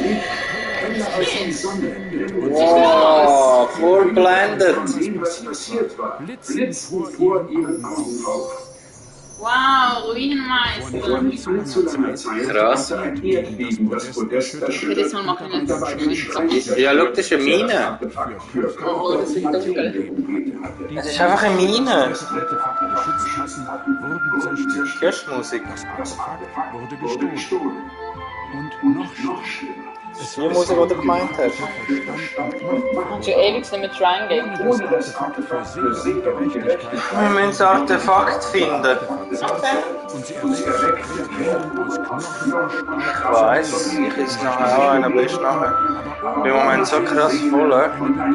aus Sonne Wow, voll blendet. Sehen, was passiert war. Blitzen vor ihren Augen auf. Wow, Vor Ruinenmeister. nicht allzu langer Zeit Krass. hatte ein Erdbeben das Podest Okay, das erschüttert soll machen und jetzt. dabei den Schrein Ja, schau, das ist eine Mine. Artefakt für Oh, das ist Körper dunkel. gegeben hatte. Das ist einfach eine Mine. Das Artefakt geschützt hatten, wurden zerstört. Kirschmusik. Das Das Artefakt wurde wurde gestohlen. gestohlen. Und noch Noch schlimmer. Das ist die Musik, die du gemeint hast. Und schon ewig sind wir Shrine Game. ohne das Artefakt für Sieg und Gerechtigkeit Wir müssen das Artefakt finden. und sie erweckt Legenden aus Knochen, Ich weiß, ich ist nachher auch einer, aber ist nachher im Moment so krass voll. eh?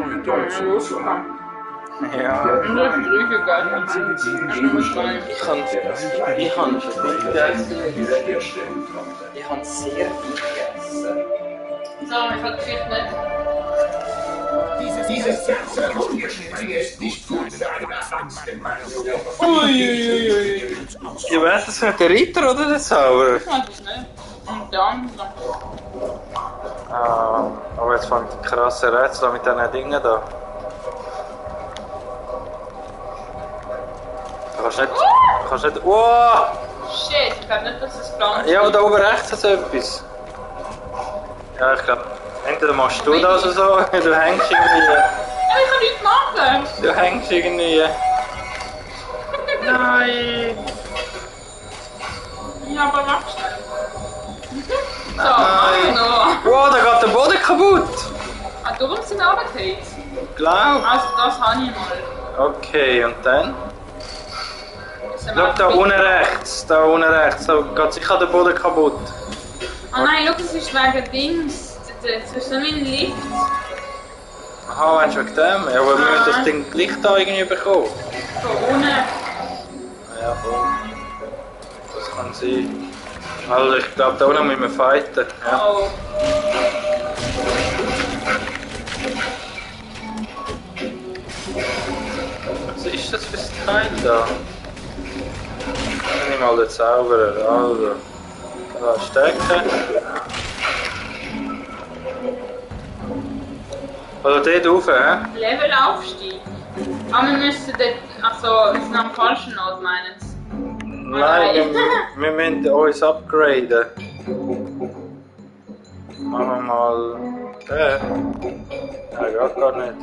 Ja, Und das ist richtig geil. ich kann, ich kann viel gegessen. Herstellen konnte. Ich habe sehr viel gegessen. So, ich habe die Geschichte nicht. Dieses ganze Rumgespringe ist nicht gut für einen erwachsenen Mann. Uiuiui. Ja, wer ist das für der Ritter oder der Zauberer? Ich weiß es nicht. Und der andere. Ah, aber jetzt fängt die krasse Rätsel mit diesen Dingen da. Du kannst nicht... Du kannst nicht... Wow! Shit, ich glaube nicht, dass es geplant ist. Ja, aber da oben rechts hat es etwas. Ja, ich glaube, entweder machst du das oder so, du hängst irgendwie... Ja, ich kann nichts machen. Du hängst irgendwie... Nein! Ja, aber mach schnell. So, Nein! noch. Wow, da geht der Boden kaputt! Ah, darum sind wir runtergefallen. Glaub! Also, das habe ich mal. Okay, und dann? Sind Schau, wir da auf- unten rechts, da unten rechts, da geht sicher der Boden kaputt. Ah nein, schau, es ist wegen Dings. Es ist so wie ein Lift. Aha, meinst du wegen dem? Ja, aber wir müssen das Ding Licht da irgendwie bekommen. So unten. Ja, voll. Das kann sein. Also ich glaube, da unten müssen wir fighten. Ja. Oh. Was ist das für ein Teil da? Nimm mal den Zauberer, also. Da stecken. Also dort rauf, hä? Level Aufstieg. Aber wir müssen dort. Achso, wir sind am falschen Ort, meinen Sie? Nein, wir, wir müssen uns upgraden. Machen wir mal den. Nein, geht gar nicht.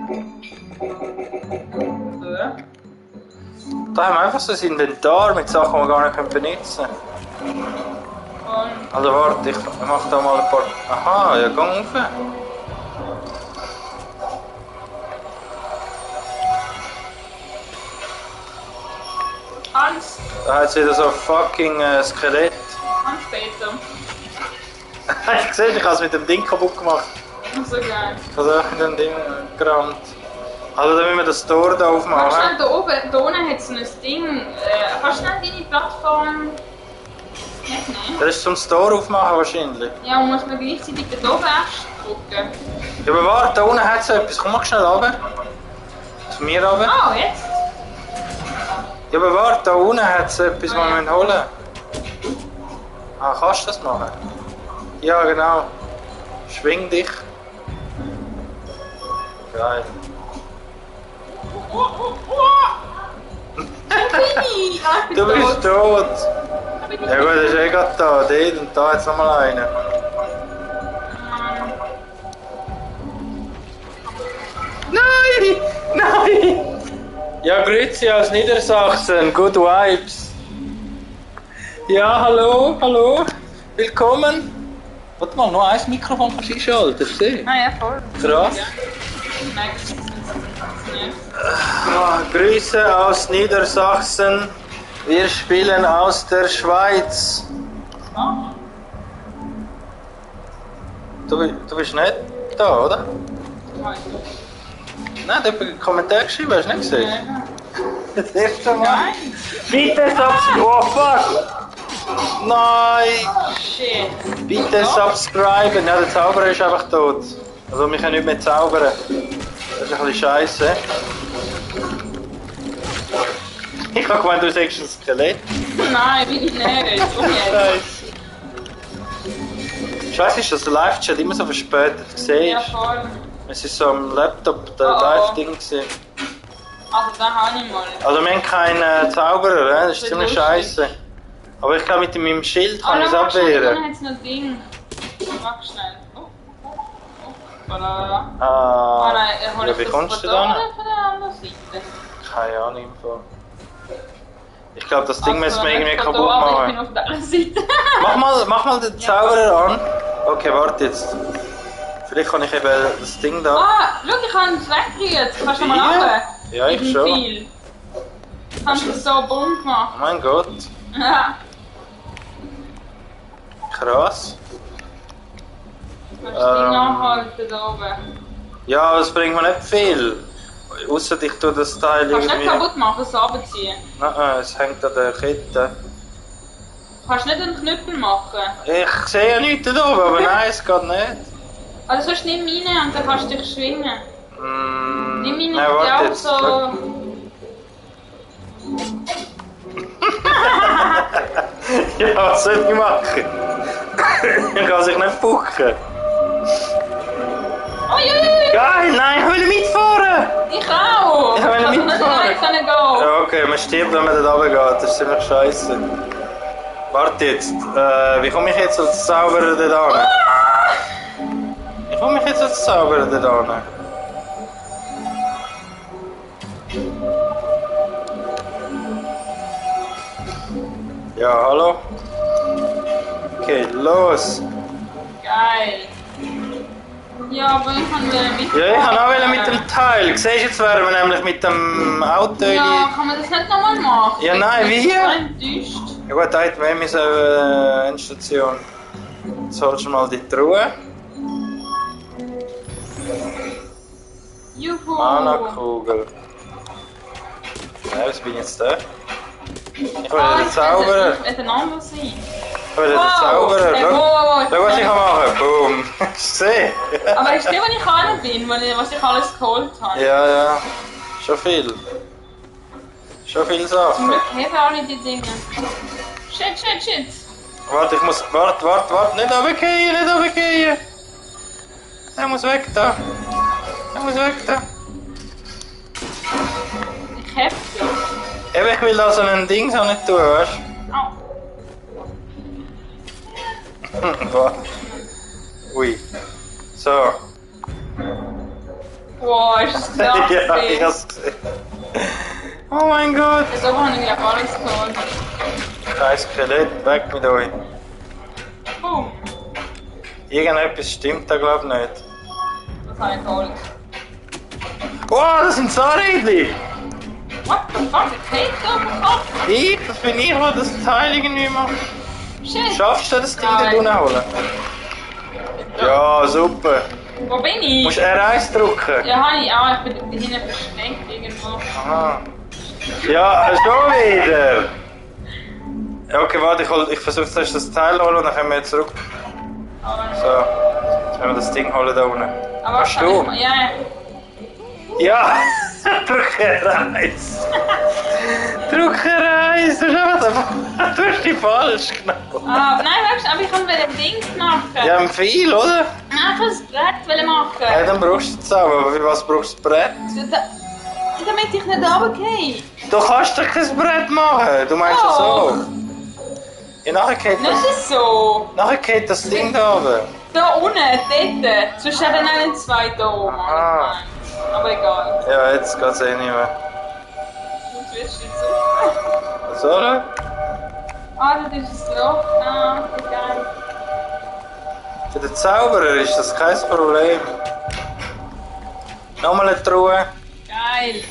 Ja. Da haben wir einfach so ein Inventar mit Sachen, die wir gar nicht benutzen können. Und Also warte, ich mach da mal ein paar... Aha, ja, geh rauf. Hans, Da hat es wieder so ein fucking äh, Skelett. Hans Peter. Hast du gesehen, ich habe es mit dem Ding kaputt gemacht. So geil. Ich habe es auch mit dem Ding äh, gerammt. Also dann müssen wir das Tor da Kannst du aufmachen. schnell da oben, da unten hat es so ein Ding. Äh, kannst du schnell deine Plattform mitnehmen? Das ist zum Tor aufmachen wahrscheinlich. Ja, und muss man gleichzeitig da oben erst drücken. Ja, aber warte, da unten hat es etwas. Komm mal schnell runter. Zu mir runter. Ah, jetzt? Ja, aber warte, da unten hat es etwas, Ah, was ja. wir holen müssen. Ah, kannst du das machen? Ja, genau. Schwing dich. Geil. Oh, oh, oh! Wo bin ich? Ah, ich bin Du bist tot. Da bin ich. Ja gut, das ist eh gerade da. Dort und da jetzt nochmal einen. Mann. Nein! Nein! Ja, grüezi aus Niedersachsen. Good Vibes. Ja, hallo, hallo. Willkommen. Warte mal, noch ein Mikrofon kannst du einschalten, siehst Ah ja, voll. du? Krass. Nein, das ist nicht. Ah, Grüße aus Niedersachsen. Wir spielen aus der Schweiz. Ah, Du, bi- du bist nicht da, oder? weiß Nein, du hast einen Kommentar geschrieben, hast du nicht gesehen? ich. Das erste Mal. Nein. Bitte subscribe. Oh fuck! Nein! Shit. Bitte subscriben. Ja, der Zauberer ist einfach tot. Also wir können nicht mehr zaubern. Das ist ein bisschen scheiße. Ich habe gemeint, du sagst ein Skelett. Nein, bin ich nicht. Komm jetzt. Scheiße. Scheiße, ist das der Live-Chat immer so verspätet Ja, siehst. voll. Es ist so am Laptop der Oh, oh. Live-Ding gewesen. Also, da habe ich mal. Also wir haben keinen äh, Zauberer, äh? Das ist Das ziemlich ist scheiße. Aber ich kann mit meinem Schild kann Ah, ich es da machst du- Da abwehren. hat es noch Ding. Mach schnell. Oh, oh, oh. Voilà. Ah Ah, nein, er holt ja, wie das kommst du Portal da? von der anderen Seite. Keine Ahnung. im Fall. Ich glaube, das Ding Also, müssen wir irgendwie nicht kaputt von da, aber Ich bin machen. auf der anderen Seite. Mach mal, mach mal den Zauberer an. Okay, warte jetzt. Vielleicht kann ich eben das Ding da. Ah, schau, ich habe es weggerührt. Kannst du mal Ja. runter? Ja, ich Mit dem schon. Pfeil. Hast du das so bunt Oh gemacht? mein Gott, Ja. krass. Kannst du das Ding Ähm. nachhalten da oben? Ja, aber es bringt mir nicht viel. Außer ich tue das Teil Kannst du nicht irgendwie. kaputt machen, es runterziehen. Nein, äh, es hängt an der Kette. Kannst du nicht einen Knüppel machen. Ich sehe ja nichts da oben, aber nein, es geht nicht. Also sonst nimm rein und dann kannst du dich schwingen. Mm, Nimm ihn nicht nein, warte auch jetzt. so. Ja, was soll ich machen? Ich kann sich nicht buchen. Ui, ui, ui. Geil, nein, ich will mitfahren! Ich auch! Ich will kann nicht mitfahren. allein können gehen. Ja, okay, man stirbt, wenn man da runter geht. Das ist ziemlich scheiße. Warte jetzt, äh, wie komme ich jetzt als Zauberer da hin? Wie komme ich jetzt als Zauberer da hin? Ja, hallo? Okay, los! Geil. Ja, aber ich kann wieder mit. Ja, ich kann auch wieder mit dem Teil. Siehst du, jetzt wären wir nämlich mit dem Auto. Ja, kann man das nicht nochmal machen? Ja, nein, wie? Ich bin so enttäuscht. Ja gut, da hat man eben so eine Endstation. Jetzt holst du mal die Truhe. Juhu. Mana-Kugel. Ja, was bin ich jetzt da? Ich will Ah, den ich Zauberer. könnte miteinander sein. Ich will den Zauberer. Hey, Schau, wow, wow, schau, was ich kann machen. Boom. Hast du gesehen? Aber ist nicht, wo ich hin bin, wo ich- was ich alles geholt habe. Ja, ja. Schon viel. Schon viele Zum Sachen. Glück haben alle die Dinge. Shit, shit, shit. Warte, ich muss. Warte, warte, warte. Nicht runtergehen, nicht runtergehen. Er muss weg da. Er muss weg da. Ich hab dich. Eben, ich will da so ein Ding so nicht tun, weißt Au. du? Ui. So. Wow, ist das knapp. Ja, ich hab's gesehen. Oh mein Gott. Jetzt aber habe ich glaube alles geholt. Scheiß Skelett, weg mit euch. Boom. Irgendetwas stimmt da glaub ich nicht. Das habe ich geholt. Oh, das sind Zahnrädchen! What the fuck? Der Cake da auf dem Kopf? Ich, das bin ich, der das Teil irgendwie macht. Shit. Schaffst du das Ding da Nein. unten holen? Ja, super. Wo bin ich? Musst R eins drücken. Ja, habe ich auch. Ich bin hinten versteckt irgendwo. Aha. Ja, schon wieder. Ja, okay, warte, ich, hol, ich versuche zuerst das Teil holen und dann kommen wir jetzt zurück. Aber, So, jetzt können wir das Ding holen da unten. aber Kannst kann du? ich, ja, ja. Ja, drücke R eins. Drücke R eins, du hast einfach, du hast die falsch genommen. Ah, nein, weißt du, aber ich kann wieder Dings machen. Ja, ein viel, oder? Nein, ich will das Brett will machen. Ja, dann brauchst du das auch, aber für was brauchst du das Brett? Da, damit ich nicht runtergehe. Du kannst doch kein Brett machen, du meinst ja so. Ja, nachher geht Nicht das, so. nachher geht das Ding da oben. Da unten, dort. Sonst haben wir noch zwei da oben. Aha. Aber egal. Ja, jetzt geht's eh nicht mehr. Jetzt wirst du jetzt Was soll er? Ah, das ist das Loch. Ah, egal. Für den Zauberer ist das kein Problem. Nochmal eine Truhe. Geil.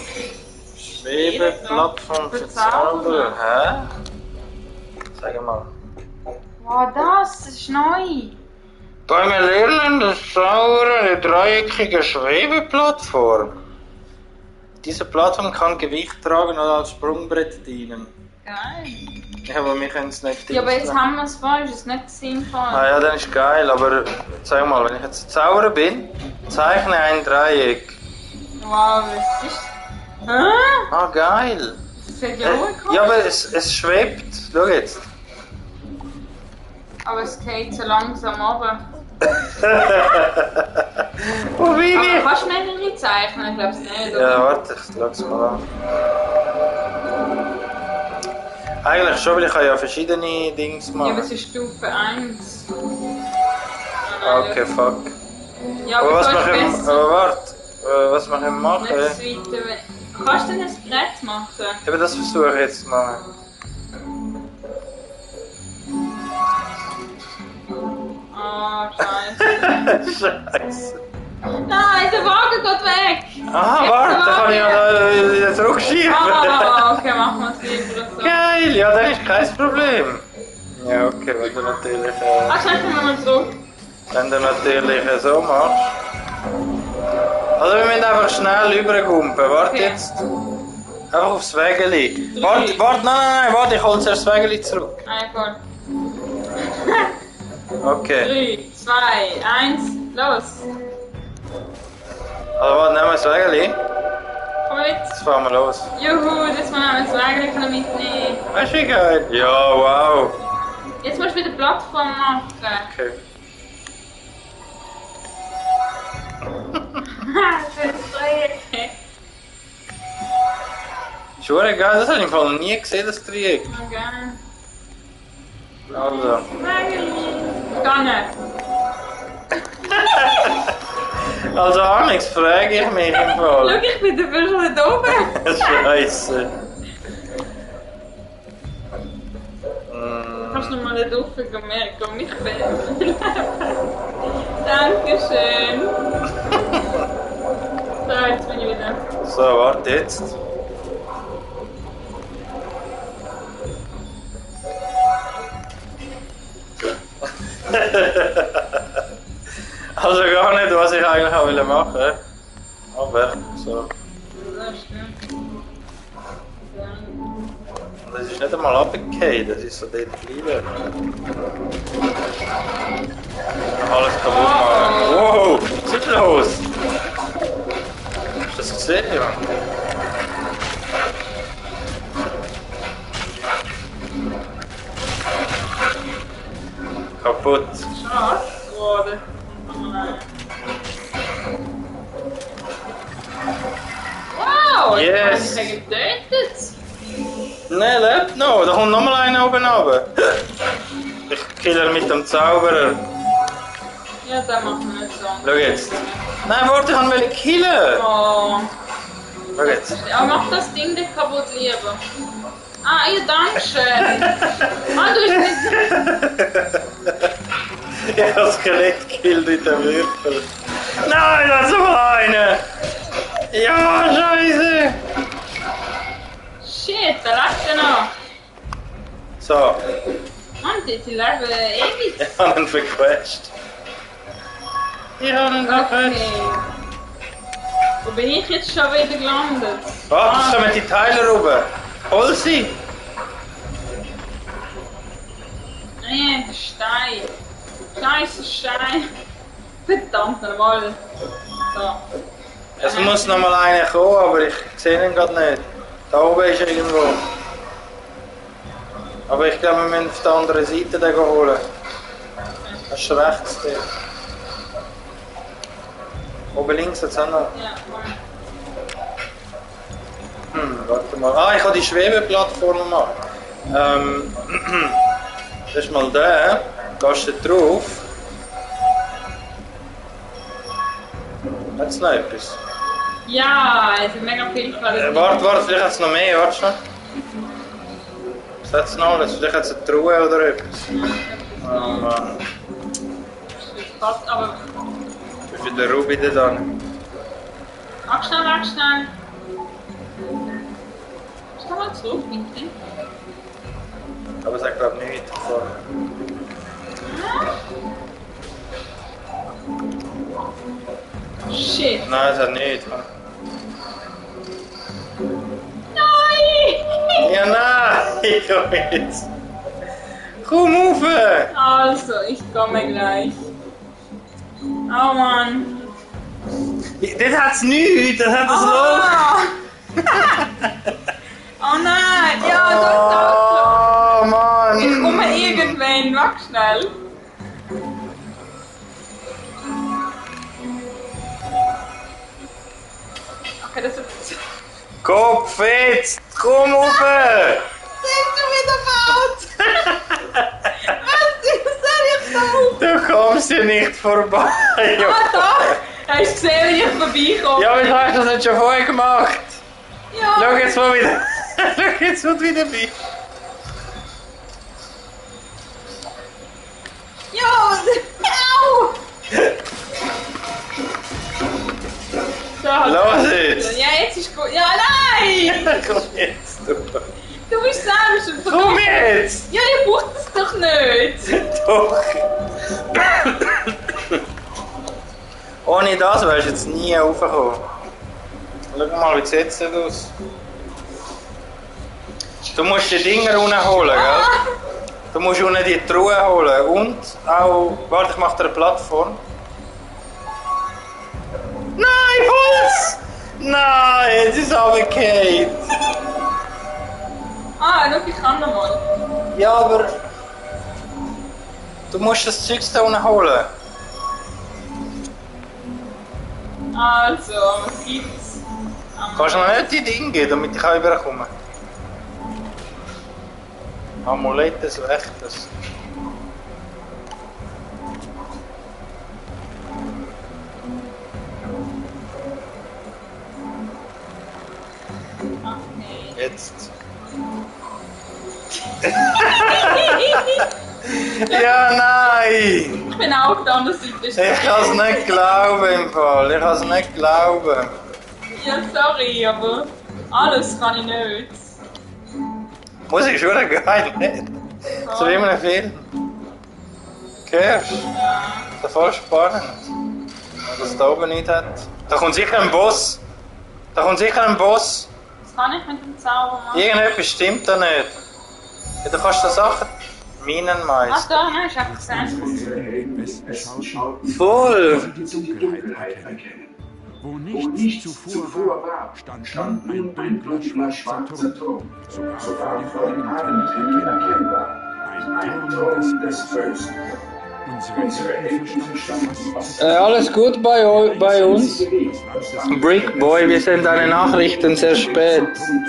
Schwebeplattform für Für Zauberer. Zauberer. Hä? Sag mal. Wow, das, das ist neu. Beim Erlernen des Zauberers eine dreieckige Schwebeplattform. Diese Plattform kann Gewicht tragen oder als Sprungbrett dienen. Geil. Ja, aber wir können es nicht Ja, aber jetzt diensten. haben wir es falsch, ist nicht sinnvoll. Ah ja, dann ist geil, aber sag mal, wenn ich jetzt Zauberer bin, zeichne ein Dreieck. Wow, was ist. Hä? Ah, geil. Das hat ja Äh, auch ja, aber es, es schwebt. Schau jetzt. Aber es geht so langsam runter. Wo bin Aber ich? kannst du mehrere zeichnen? Ich glaube es nicht. Ja, Oder? warte, ich schau's mal an. Eigentlich schon, weil ich kann ja verschiedene Dings Ja, aber machen. es ist Stufe eins. Okay, fuck. Ja, Aber aber was du wir kannst können, besser. aber warte, äh, was wir können machen? Nicht so weiter. we- Kannst du denn ein Brett machen? Eben das versuche ich jetzt zu machen. Ah, scheiße. Scheiße. Nein, der Wagen geht weg! Aha, Jetzt warte, der da kann ich ja Wagen. da wieder zurückschieben. Ah, okay, machen wir es lieber so. Geil, ja, das ist kein Problem. Ja, okay, wenn du natürlich, äh, Ah, schnell, kommen wir mal zurück. wenn du natürlich äh, so machst. Also wir müssen einfach schnell rübergumpen. Warte Okay. jetzt. Einfach aufs Wägeli. Warte, warte, nein, nein, nein, warte, ich hol zuerst das Wägeli zurück. Ah, gut. Okay. Drei, zwei, eins, los! Also warte, nehmen wir das Wägeli. Komm mit. Jetzt fahren wir los. Juhu, das mal ein Wägel können mitnehmen. Weißt du wie geil? Ja, wow. Jetzt musst du wieder Plattform machen. Okay. Das ist Dreieck. Schon geil, das habe ich im Fall noch nie gesehen, das Dreieck. Okay. Also. Wägel. Gar nicht. Also Alex, frage ich mich im Schau, Fall. ich bin dafür schon da oben. Scheiße. Kannst du noch mal nicht aufgehen, merken und mich bellen. Dankeschön. So, jetzt bin ich wieder. So, warte jetzt. Also gar nicht, was ich eigentlich auch will machen. Aber so. Das ist gut. Und das ist nicht einmal runtergefallen, das ist so dort geblieben. Alles kaputt machen. Wow, was ist los? Hast du das gesehen, ja? Kaputt. Schade geworden. Wow, ich Yes. habe ihn getötet. Nein, lebt noch. Da kommt nochmal einer oben runter. Ich kill ihn mit dem Zauberer. Ja, das machen wir nicht so. Schau jetzt. Nein, warte, ich will ihn killen. Oh. Schau jetzt. Ja, mach das Ding nicht kaputt lieber. Ah, ja, danke schön. Ah, du hast nicht... Ich habe das Skelett gekillt mit dem Würfel. Nein, da ist noch einer. Ja, scheiße. Shit, da lebt er noch. So, Mann, die, die leben ewig. ich habe ihn verquetscht. Ich habe ihn Okay. verquetscht. Wo bin ich jetzt schon wieder gelandet? Warte, es kommen die Teile rüber. Hol sie. Nee, der Stein. Scheiße Stein. Verdammt nochmal. So. Es muss noch mal einer kommen, aber ich sehe ihn gerade nicht. Da oben ist er irgendwo. Aber ich glaube, wir müssen auf der anderen Seite den holen. Das ist rechts dort. Oben links hat es auch noch. Ja, komm. Hm, warte mal. Ah, ich kann die Schwebeplattform machen. Ähm, das ist mal der. Gehst du drauf. Hat es noch etwas? Ja, es sind mega viele Qualität. Äh, warte, warte, vielleicht hat es noch mehr, warte schon. Was hat es noch alles? Vielleicht hat es eine Truhe oder etwas. Oh Mann. Fast, aber. Wie viel der Ruby da dran? Mach schnell, mach schnell. Schau mal zurück, bitte. Aber es hat glaube ich nichts davon. Shit. Nein, es hat nichts. Nein! Ja, nein! Komm jetzt! Komm rauf! Also, ich komme gleich. Oh Mann. Das hat es nichts! Das hat das Loch! Oh nein! Ja, du hast auch. Oh Mann! Ich komme irgendwann, mach schnell. Okay, das ist. Kopf jetzt! Komm rauf! Sind du wieder baut? Was soll ich da auf? Du kommst hier nicht vorbei! Ah, doch! Hast du gesehen, wie ich vorbeikomme? Ja, wieso hast du das nicht schon vorher gemacht? Ja. Schau jetzt, wo wieder. Schau jetzt, wo du wieder bist. Ja! Au! So, Los jetzt! Ja, jetzt ist gut. Ja, nein! Komm jetzt, du. Du bist selbst ein Komm jetzt! Ja, ihr braucht es doch nicht! Doch! Ohne das wärst du jetzt nie raufgekommen. Schau mal, wie sieht es denn aus? Du musst die Dinger unten holen, gell? Du musst unten die Truhe holen und auch... Warte, ich mache dir eine Plattform. Nein, voll Nein, jetzt ist es runtergefallen. Ah, schau, ich kann noch mal. Ja, aber... Du musst das Zeug da unten holen. Also, was gibt's? Kannst du noch nicht die Dinge geben, damit ich auch überkomme? Amulette, so echtes. Ach nee. Jetzt. Ja, nein! Ich bin auch auf der anderen Seite. Ich kann es nicht glauben im Fall. Ich kann es nicht glauben. Ja, sorry, aber alles kann ich nicht. Musik ist schon geil, nicht? So wie in einem Film. Hörst du? Ja. Das ist voll spannend. Wenn das da oben nicht hat. Da kommt sicher ein Boss. Da kommt sicher ein Boss. Was kann ich mit dem Zauber machen? Irgendetwas stimmt da nicht. Ja, du kannst da Sachen. Ach Minenmeister. da, nein, ich hab gesehen. Unsere Besten schauten, Voll! die Dunkelheit erkennen. Wo nichts zuvor war, stand nun ein dunkler, schwarzer Turm, sogar vor dem eigenen erkennbar. Ein Turm des Bösen. Unsere Helden verstanden fast, Äh, alles gut bei, eu- bei uns? Brickboy, wir sind deine Nachrichten sehr spät.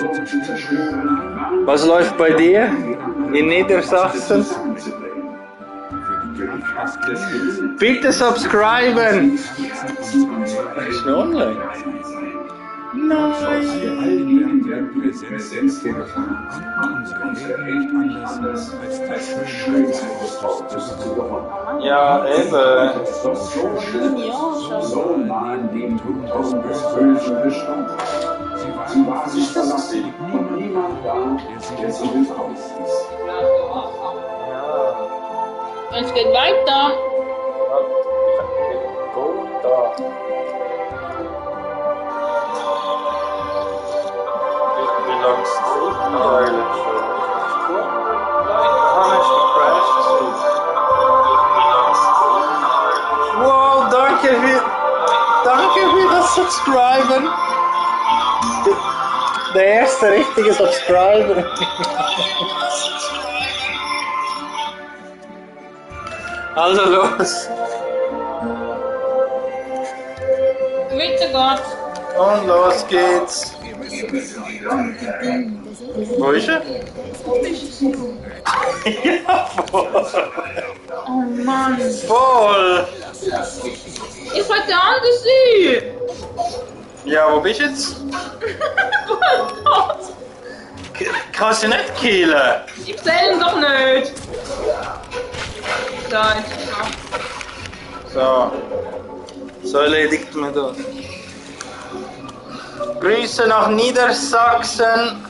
Was läuft bei dir? In Niedersachsen? Bitte subscriben! Ist er online? Nein! Präsenz unsere Helden nicht anders, als das schöne Ausdruck zu bekommen. Ja, eben. Ja, schon. nahen dem Turm des Bösen gestanden. Sie waren Sie verlassen und niemand da, der sie raus ist. Ja. Es geht weiter. Gut, da. Wie, wie lang ist es mittlerweile schon? Ah, ist gecrashed. Wow, danke für, danke für das Subscriben. Der erste richtige Subscriber. Also los. Weiter geht's. Und los geht's. Wo ist er? Ja, voll. Oh Mann. Voll. Ich wollte anders sein. Ja, wo bist du jetzt? K- Kannst du nicht killen? Ich zähle ihn doch nicht. Da ist es noch. So. So erledigt man das. Grüße nach Niedersachsen.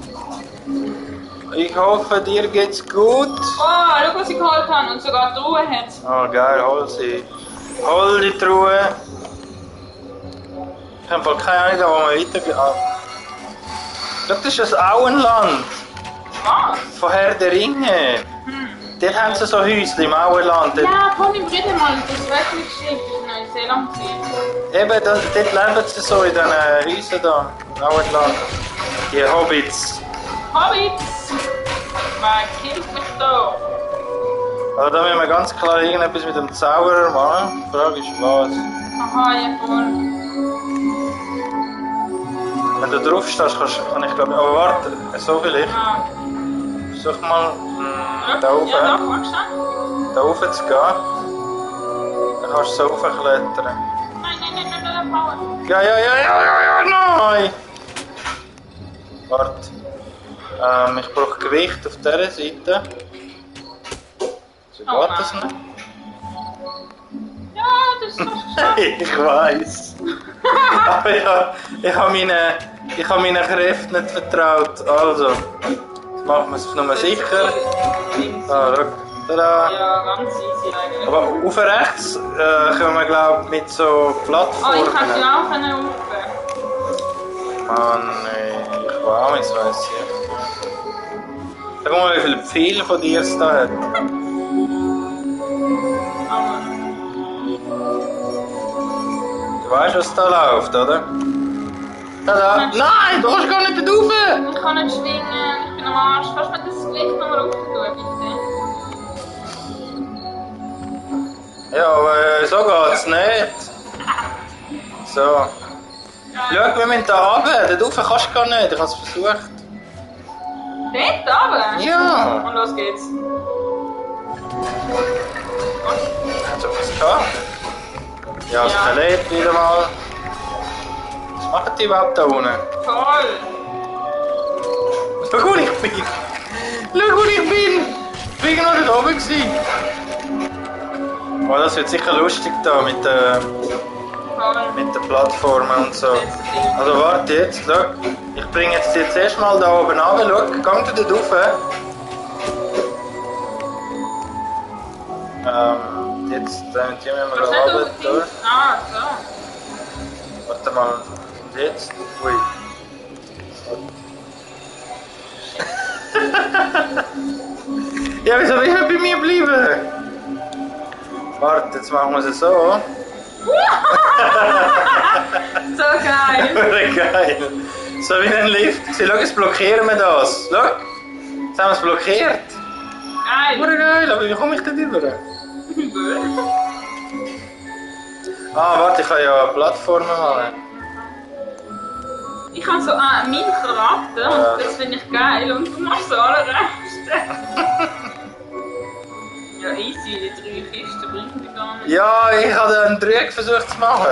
Ich hoffe, dir geht's gut. Oh, schau, was ich geholt habe und sogar die Ruhe hat. Oh, geil, hol sie. Hol die Truhe. Ich habe voll keine Ahnung, wo wir weitergehen. Ah. Schau, das ist ein Auenland. Was? Von Herr der Ringe. Dort haben sie so Häuschen im Auenland. Dort, Ja, komm, ich rede mal. Das ist wirklich geschickt. Das ist Neuseeland. eben, das, dort leben sie so in diesen Häusern da. Im Auenland. Die Hobbits. Hobbits! Wer killt mich da? Also da müssen wir ganz klar irgendetwas mit dem Zauberer machen. Die Frage ist was. Aha, ja voll. Wenn du drauf stehst, kannst, kann ich glaube. Aber warte, so vielleicht. Ah. Versuch mal mh, da oben. Ja, doch, magst du? Da rauf zu gehen. Dann kannst du so raufklettern. Nein, nein, nein, nein, nein, Power. Ja, ja, ja, ja, ja, ja, nein! Warte. Ähm, ich brauche Gewicht auf dieser Seite. So Oh geht das nein. nicht? Ja, das ist doch geschafft. Ich weiß. Aber ich habe ich hab meine, ich hab meinen Kräften nicht vertraut. Also, jetzt machen wir es nochmal sicher. Ah, schau. Tada! Ja, ganz easy eigentlich. Aber auf rechts äh, können wir, glaube ich, mit so Ah, Plattformen. ich kann sie auch können rufen. Mann, ey, ich war jetzt weiss ich. Sag mal, wie viele Pfeile von dir es da hat. Aber Du weißt, was da läuft, oder? Tada! Nein, du kannst gar nicht da rauf! Ich kann nicht schwingen, ich bin am Arsch. Kannst du mir das Licht nochmal rauf tun, bitte? Ja, aber äh, so geht's nicht. So. Schau, wir müssen da runter. Da rauf kannst du gar nicht. Ich habe es versucht. Dort runter? Ja. Und los geht's. Hast du etwas gehabt? Ja, das Ja. verlebt wieder mal. Was machen die überhaupt da unten? Toll! Schau, wo ich bin! Schau, wo ich bin! Ich bin noch nicht oben gewesen. Oh, das wird sicher lustig da mit, äh, Toll. mit den Plattformen und so. Also warte jetzt, schau. Ich bringe jetzt jetzt erst mal da oben runter. Schau, gang du da rauf. Ähm, jetzt, dann müssen wir mal Kannst da du runter. nicht Da. auf Ah, so. Warte mal. Und jetzt? Ui. Ja, wieso will er bei mir bleiben? Warte, jetzt machen wir es so. So geil! Geil. So wie ein Lift. Schau, jetzt blockieren wir das. Schau. Jetzt haben wir es blockiert. Geil! Hure geil, aber wie komme ich denn rüber? Ah, warte, ich kann ja Plattformen machen. Ich habe so ah, meinen Charakter Ja. und das finde ich geil und du machst so alle Reste. Ja, easy, die drei Kisten bringen die gar nicht. Ja, ich habe einen Dreieck versucht zu machen.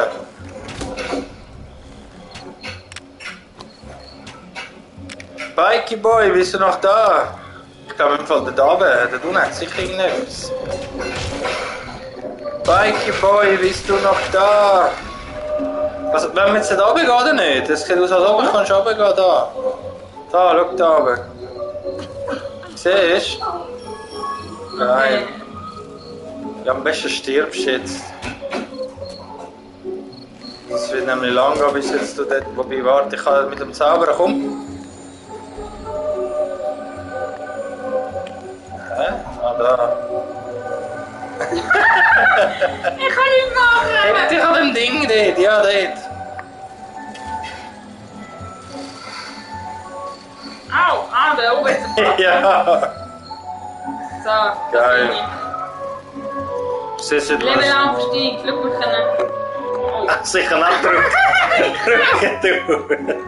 Bikey Boy, bist du noch da? Ich glaube im Fall da oben, da unten hat sicher irgendetwas. Bikey Boy, bist du noch da? Also, wenn wir jetzt nicht runtergehen oder nicht? Das sieht aus, als ob ich kannst runtergehen da. Da, schau da oben. Siehst du? Geil. Ja, am besten stirbst du jetzt. Das wird nämlich lang gehen, bis jetzt du dort, wobei, warte, ich kann mit dem Zauberer, komm. Hä? Ah, da. Ich kann nicht machen! Hätte ich an dem Ding dort, ja, dort. Au, ah, da oben ist der Platz. Ja. So, Geil. das bin Siehst du, ich. du Level hast Aufstieg, Glück mit können. Oh. sicher nicht drücken. Drücken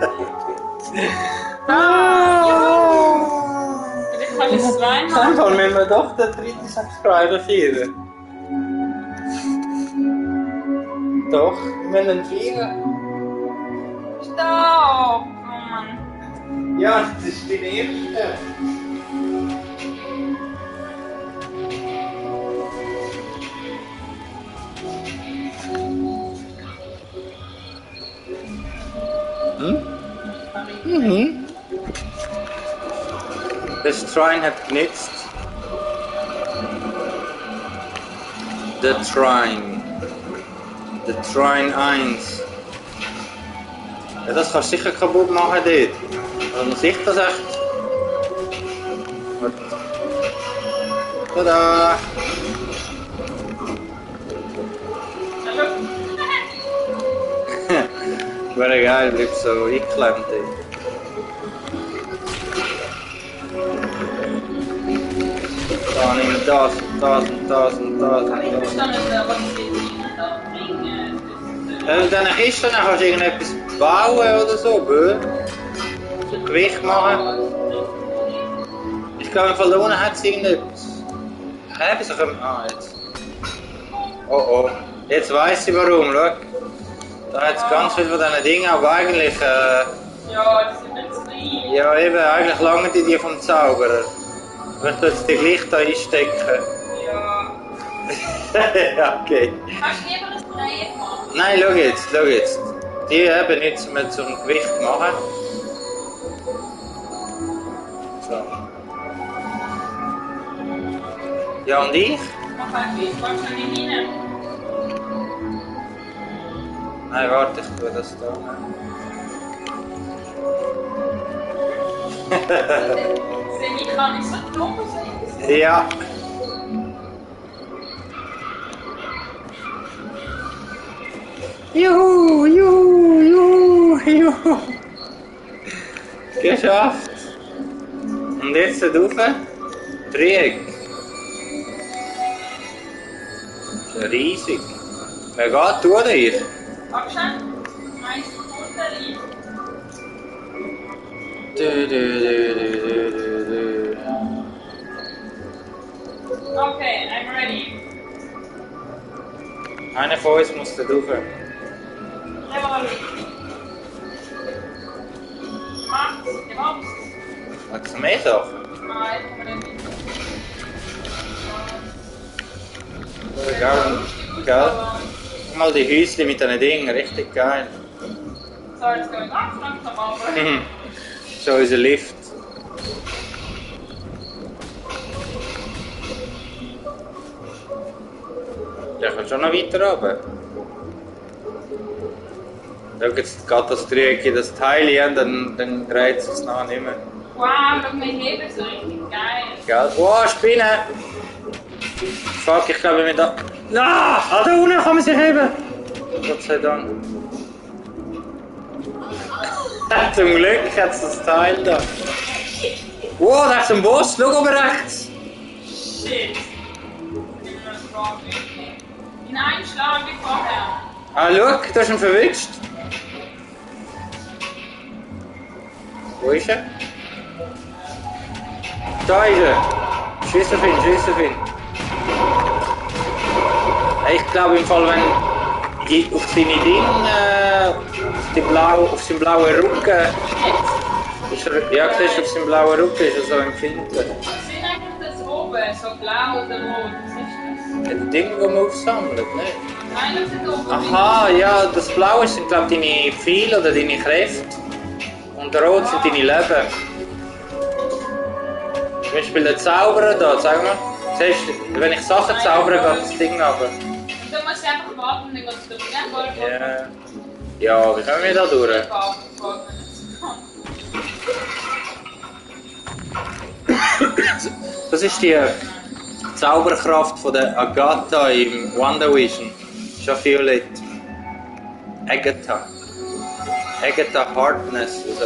Ah, juhu. Vielleicht kann ich es Dann zweimal. müssen wir doch den dritten Subscriber feiern. Doch, wir müssen ihn feiern. Stopp! Oh Mann. Ja, das ist dein erster. Hm? Mhm. Das Trine hat genützt. Der Trine. Der Trine eins. Ja, das kannst du sicher kaputt machen dort. Also muss ich das echt... Warte. Tada! Hallo? Wäre geil, bleibt so eingeklemmt dort. Da nehmen wir das und das und das und das Ich und das. verstehe nicht, was ich jetzt da bringe. Ja, in diesen Kisten kannst du irgendetwas bauen oder so, bö. So Gewicht machen. Ich glaube, im Fall da unten hat es irgendetwas. Hä, wieso kommt... Ah, jetzt. Oh oh. Jetzt weiss ich warum, schau. Da hat es ganz viel von diesen Dingen, aber eigentlich... Äh, Ja, das sind nicht zu klein. ja eben, eigentlich lange die die vom Zauberer. Ich tue jetzt die gleich da einstecken. Ja. Ja, okay. Kannst du lieber ein Dreieck machen? Nein, schau jetzt, schau jetzt. Die eben nicht zum, zum Gewicht machen. So. Ja, und ich? Mach ein Bild, kommst du nicht rein? Nein, warte, ich tue das da. Sehe ich kann nicht so dumm sein. Ja. Juhu, juhu, juhu, juhu. Geschafft. Und jetzt da rauf. Dreieck. Das ist riesig. Wer geht, tu dir. Abstand. Eins Sekunden. Du, du, du, du, du, du. Okay, I'm ready. Einer von uns muss da rauf. Jawohl. Macht's, ihr habt's. Hat es mehr Sachen? Nein, kommen wir nicht. Gell? Gell? Guck mal die Häuschen mit diesen Dingen, richtig geil. So, jetzt gehen wir ganz langsam runter. Mhm. So unser Lift. Der kann schon noch weiter runter. Schau, jetzt geht das Dreieck in das Teil hin, dann, dann dreht es sich nachher nicht mehr. Wow, schau mal, heben so richtig geil. Gell? Oh, Spinne! Fuck, ich glaube, wir da. Ah, ah, da unten kann man sich heben! Gott sei Dank. Zum Glück hat es das Teil da. Wow, da ist ein Boss, schau oben rechts! Shit. In einem Schlag wie vorher. Ah, schau, du hast ihn verwischt. Wo ist er? Da ist er! Schiss auf ihn, schiss auf ihn! Ich glaube im Fall, wenn ich auf seine Ding, äh, auf, die blau, auf seinen blauen Rücken, ist er, ja, siehst du, auf seinem blauen Rücken ist er so empfindlich. Was sind eigentlich das oben? So blau oder rot? Was ist das? Ja, die Dinge, die man aufsammelt, nicht? Nein, das sind oben. Aha, ja, das Blaue sind, glaube ich, deine Pfeile oder deine Kräfte. Und der Rot sind deine Leben. Zum Beispiel der Zauberer da, sag mal. Siehst du, wenn ich Sachen zaubere, geht das Ding runter. Du musst einfach warten und dann geht es durch. Ja. Ja, wie kommen wir da durch? Das ist die Zauberkraft von der Agatha im WandaVision. Schon violett. Agatha. Agatha Harkness. Also.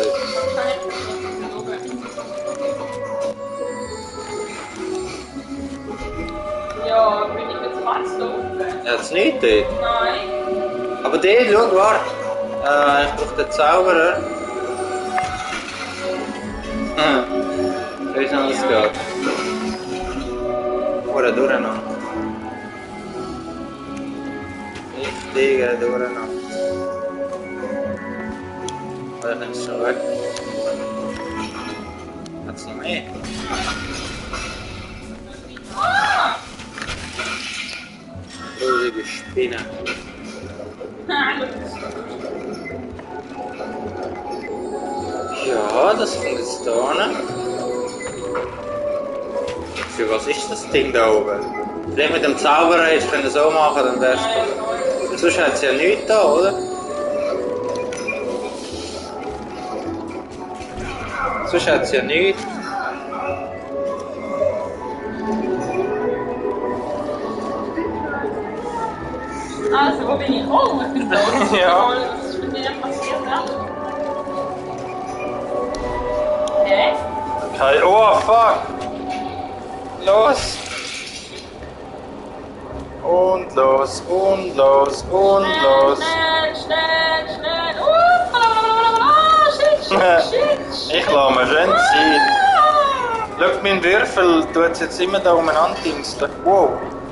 Ja, bin ich jetzt ganz doof? Ja, das ist nicht dort. Nein. Aber dort, schau, warte. Äh, ich brauche den Zauberer. Hm. Wie schnell das geht. Oder durcheinander. Richtige durcheinander. Oder dann ist es schon weg. Hat es noch mehr? Ah! Gruselige Spinne. Ja, das kommt jetzt da hin. Für was ist das Ding da oben? Vielleicht mit dem Zauberer hättest du so machen, dann wär's gut. Sonst hat es ja nichts da, oder? Sonst hat es ja nichts. Also, wo bin ich? Oh, ich bin da. Ja. Was ist mit dir passiert, ne? Hä? Hey, oh fuck! Los! Und los, und los, und los! Schnell, schnell, schnell! Uh, blablabla, shit, shit, shit, shit! Ich lasse mir schön sein. Schau, mein Würfel tut es jetzt immer da umeinander dingsteln. Wow!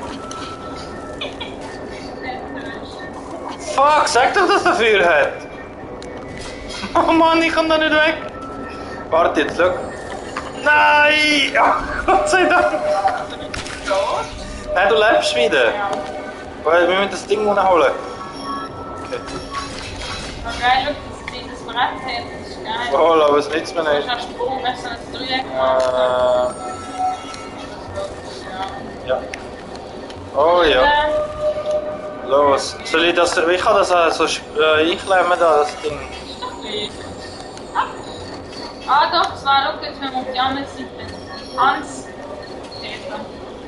Fuck, sag doch, dass er Feuer hat! Oh Mann, ich kann da nicht weg! Warte jetzt, schau! Nein! Ja, Gott sei Dank! Nein, du lebst wieder! Weil wir müssen das Ding holen. Okay. Oh geil, look, das dieses Brett hat, das ist geil. Oh, aber es nützt mir Du nicht. hast einen Sprung, das ist ein Dreieck. Äh, ja. Oh ja. Los. Soll ich das, ich kann das also äh, einklemmen da, das Ding. Ah doch, es war auch jetzt, wenn wir auf die andere Seite. Hans. Peter.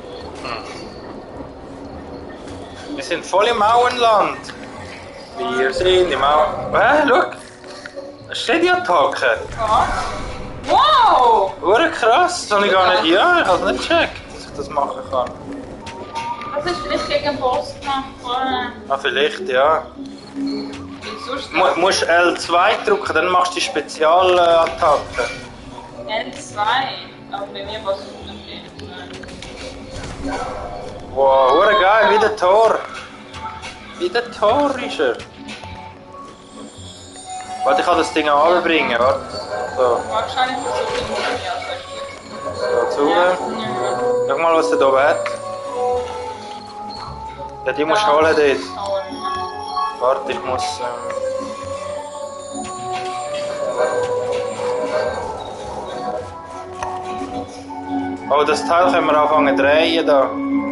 Wir sind voll im Auenland. Wir sind im Auenland. Hä, schau. Das steht die Attacke. Was? Wow! Hure krass, das habe ich gar nicht. Ja, ich habe es nicht gecheckt, dass ich das machen kann. Das ist vielleicht gegen den Boss gemacht. Ah, vielleicht, ja. Sonst Du musst L zwei drücken, dann machst du die Spezialattacke. L zwei. Aber bei mir war es okay. Wow, hure geil, wie der Tor. Wie der Tor ist er. Warte, ich kann das Ding anbringen, warte. So, Wahrscheinlich versuche ich es so zu. Schau mal, was der da oben hat. Ja, die musst du holen dort. Warte, ich muss... Ähm oh, das Teil können wir anfangen zu drehen da.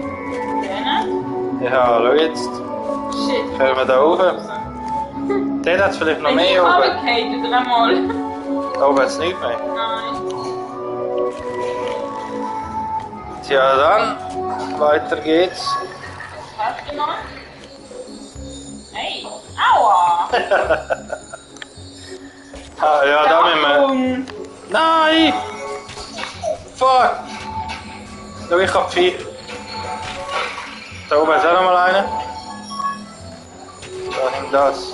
Ja, schau jetzt. Shit. Können wir da rauf? Dort hat es vielleicht noch mehr oben. runtergefallen, oder einmal? Da oben hat es nicht mehr. Nein. Tja, dann. Weiter geht's. Warte mal. Hey, aua! Ah, ja, da müssen wir... Nein! Fuck! Schau, ich hab vier. Da oben ist auch noch mal einer. Da nimm das.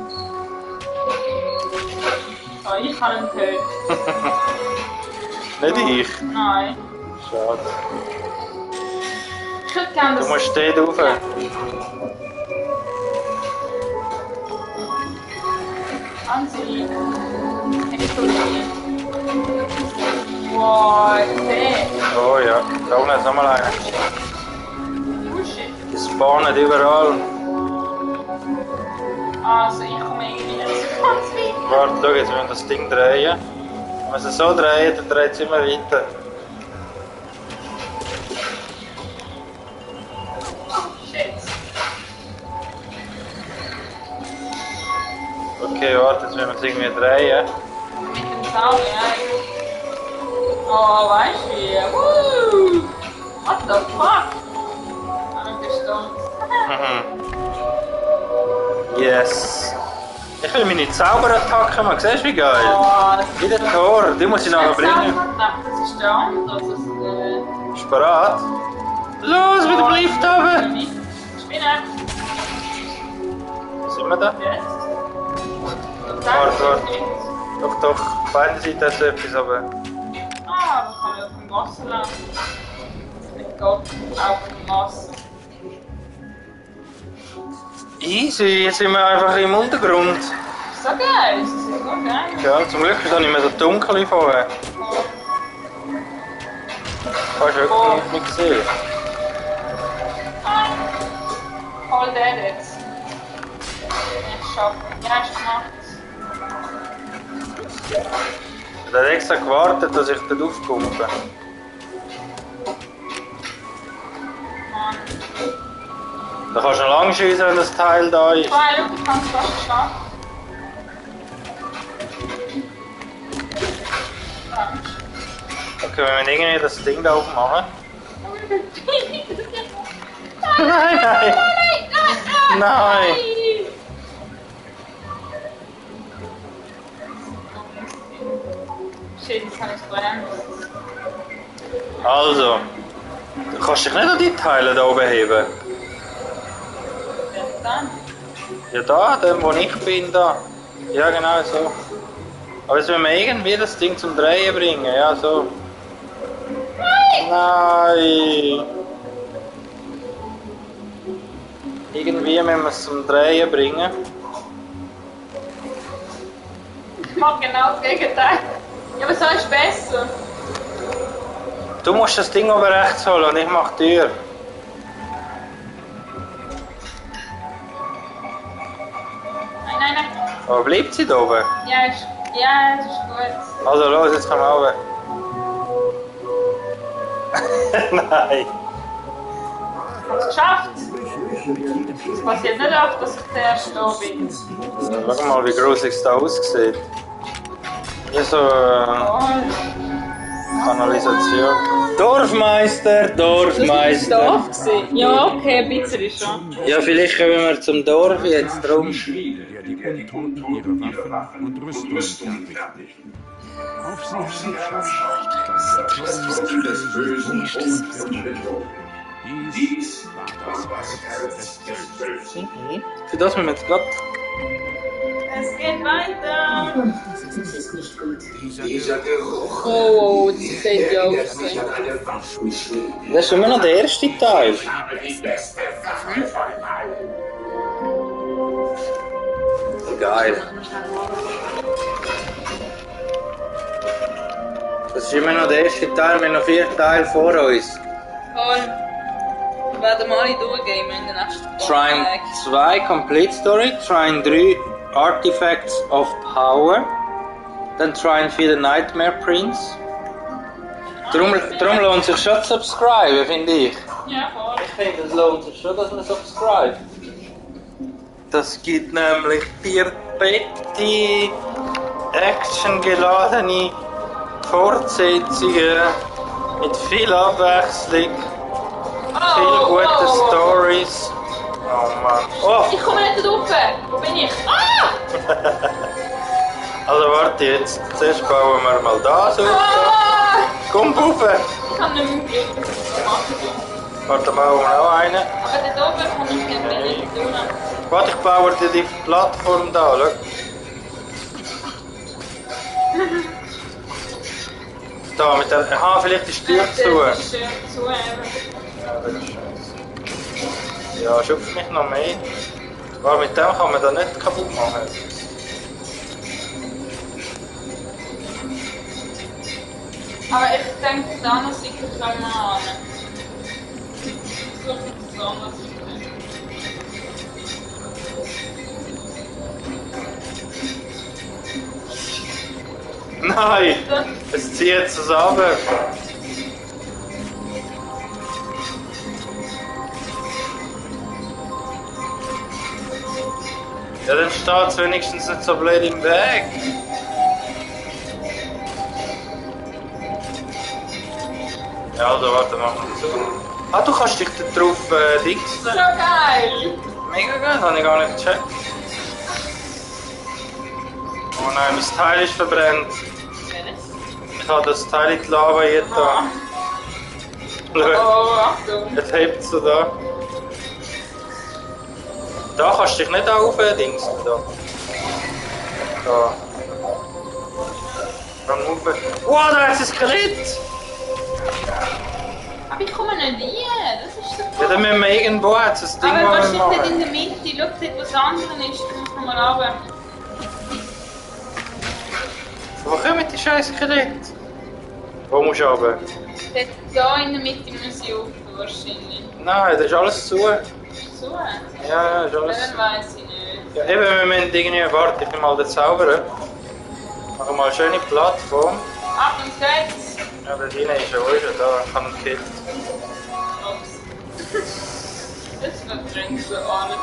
Oh, ich kann ihn töten. Nicht ich. Nein. Schade. Ich würde gerne Du das... musst dort rauf. Anziehen. Explodieren. Wow, der. Oh ja, da unten ist noch mal einer. Oh shit. Die spawnen überall. Also, ich komme irgendwie nicht so ganz weit. Warte, schau jetzt, wir müssen das Ding drehen. Wenn wir es so drehen, dann dreht es immer weiter. Shit. Okay, warte, jetzt müssen wir es irgendwie drehen. Mit dem Zaun, ja. Oh, weißt du wie? Woo! What the fuck? I'm gestorben. Mhm. Yes. Ich will meine Zauberattacke machen, siehst du wie geil? Oh, das Wie der Tor, die muss ich nachher bringen. Das ist der andere, das ist der... Bist du bereit? Los, wieder bleibt oben! Spinne. Sind wir da? Jetzt. Warte, warte. Doch, doch, auf beiden Seiten hat es etwas, aber... Ah, da kann ich auf dem Wasser laufen. Mit Gott auf dem Wasser. Easy, jetzt sind wir einfach im Untergrund. So geil, das ist so geil. Ja, zum Glück ist es nicht mehr so dunkel vorher. Hast du wirklich nicht mehr gesehen? Nein. Hol den jetzt. Ich schaffe. Ja, ich mach's. Der hat extra gewartet, dass ich dort aufkomme. Mann. Da kannst du noch lange schiessen, wenn das Teil da ist. Schau, schau, ich kann es fast schaffen. Okay, wenn wir irgendwie das Ding da aufmachen. Nein, nein! Nein! Nein! Shit, das kann ich bremsen. Also, du kannst dich nicht an die Teile da oben heben. Wer dann? Ja, da, dem wo ich bin, da. Ja, genau so. Aber jetzt müssen wir irgendwie das Ding zum Drehen bringen, ja, so. Nein! Nein! Irgendwie müssen wir es zum Drehen bringen. Ich mach genau das Gegenteil. Ja, aber so ist besser. Du musst das Ding oben rechts holen und ich mach die Tür. Nein, nein, nein. Aber bleibt sie da oben? Ja, ist, ja, das ist gut. Also los, jetzt kommen wir oben. Nein. Hast du geschafft? Es passiert nicht oft, dass ich zuerst da bin. Schau mal, wie gruselig es da aussieht. Hier so äh, Oh. Kanalisation. Dorfmeister, Dorfmeister. Ja, okay, ein bisschen schon. Ja, vielleicht kommen wir zum Dorf jetzt drum. Der die Untoten ihre Waffen und Rüstungen fertigt. Auf sie Auf sie herabschaut, herabschaut, das Teufel des Bösen und der Betrug. Dies Dies war war das Herz des Bösen. Für das müssen wir jetzt gerade. Es geht weiter. Das ist nicht gut. Dieser Geruch, Oh, das sieht ja erinnert aus. mich an eine Waffenschmiede. Das ist immer noch der erste Teil. Ich habe die beste Waffe von allen. Geil. Das ist immer noch der erste Teil, wir haben noch vier Teile vor uns. Voll. Wir werden mal alle durchgehen in den nächsten Shrine Tagen. zwei Complete Story, Shrine drei Artifacts of Power, dann Shrine vier Nightmare Prince. Darum, darum lohnt es sich schon zu subscriben, finde ich. Ja, voll. Ich finde, es lohnt sich schon, dass man subscribt. Das gibt nämlich vier fette, actiongeladene Fortsetzungen mit viel Abwechslung, viel gute oh, oh. Stories. Oh Mann. Oh! Ich komme nicht rauf. Wo bin ich? Ah! Also warte jetzt, zuerst bauen wir mal das auf. Ah! Komm rauf! Ich kann nicht mehr Glück machen. Warte, bauen wir noch einen. Aber dort oben kann ich nicht mehr tun. Warte, ich baue dir die Plattform da, schau. Da, mit der... Aha, vielleicht ist die Tür zu. Das ist schön zu. eben. Ja, das ist scheiße. Ja, schupf mich noch mehr. Aber mit dem kann man das nicht kaputt machen. Aber ich denke, da noch sicher kann man an. Ich suche das anders. Nein! Es zieht zusammen. Ja, dann steht es wenigstens nicht so blöd im Weg. Ja, also warte, machen wir so. Ah, du kannst dich da drauf äh, dingsen. So geil! Mega geil, habe ich gar nicht gecheckt. Oh nein, mein Teil ist verbrannt. Ich habe das Teil in die Lava hier da. Schau, Oh, Achtung! jetzt hebt es so da. Da kannst du dich nicht aufdingsen. Da. Da. Komm rauf. Wow, da ist ein Skelett! Aber ich komme nicht rein, das ist so Ja, cool. dann müssen wir irgendwo jetzt das Ding Aber mal wahrscheinlich nicht machen. in der Mitte, schau dort, was anderes ist, dann muss man mal runter. Wo kommen die scheiß Skelette? Wo musst du runter? Dort, da in der Mitte muss ich rauf, wahrscheinlich. Nein, das ist alles zu. Ja, So? ja, ist alles Dann weiss ich nicht. Ja, eben, wir müssen irgendwie, warte, ich nehme mal den Zauberer. Machen mal eine schöne Plattform. Achtung, geht's! Ja, da drinnen ist er auch schon da, ich habe ihn gekillt. Ups. Das verdrängt so alles.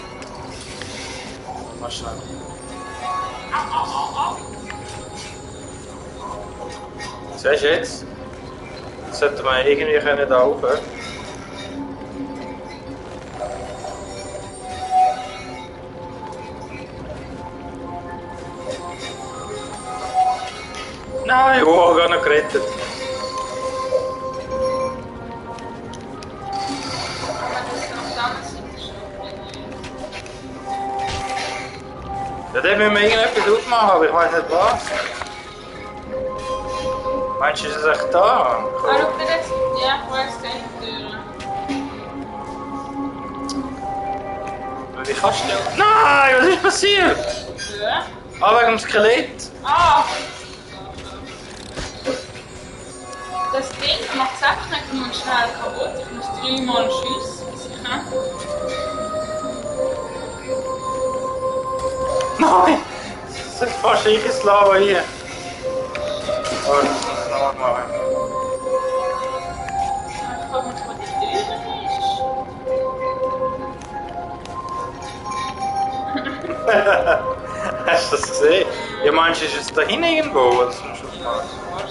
Mal schnell. Siehst du jetzt? Jetzt sollte man irgendwie können da rauf. Nein, oh, gar noch gerettet. Ja, dann müssen wir irgendetwas aufmachen, aber ich weiß nicht was. Meinst du, ist es echt da? Ah, schau dir jetzt. Ja, ich weiss die Tür. Wie kannst du... Nein, was ist passiert? Ja? Ah, wegen dem Skelett. Ah! Das Ding macht es einfach nicht nur schnell kaputt. Ich muss dreimal schiessen, bis ich kann. Nein! Das ist fast ich Lava hier. Oh, das muss ich noch mal machen. Ich frage mich, wo die Tür ist. Hast du das gesehen? Ja, meinst du, ist es da hinten irgendwo? Das musst du machen.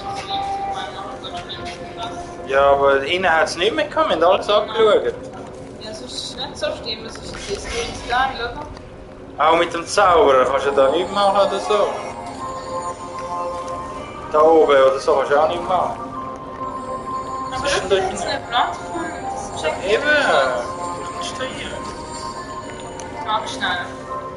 Ja, aber hinten hat es nicht mehr gekommen, wir haben alles angeschaut. Ja, das ist nicht so schlimm, das ist die Screens da, schau. Auch mit dem Zauberer kannst du da nicht machen oder so. Da oben oder so kannst du auch nicht machen. Aber ist das denn da ist jetzt eine Plattform, das checkt Eben, nicht. du kannst stehen. Mach schnell.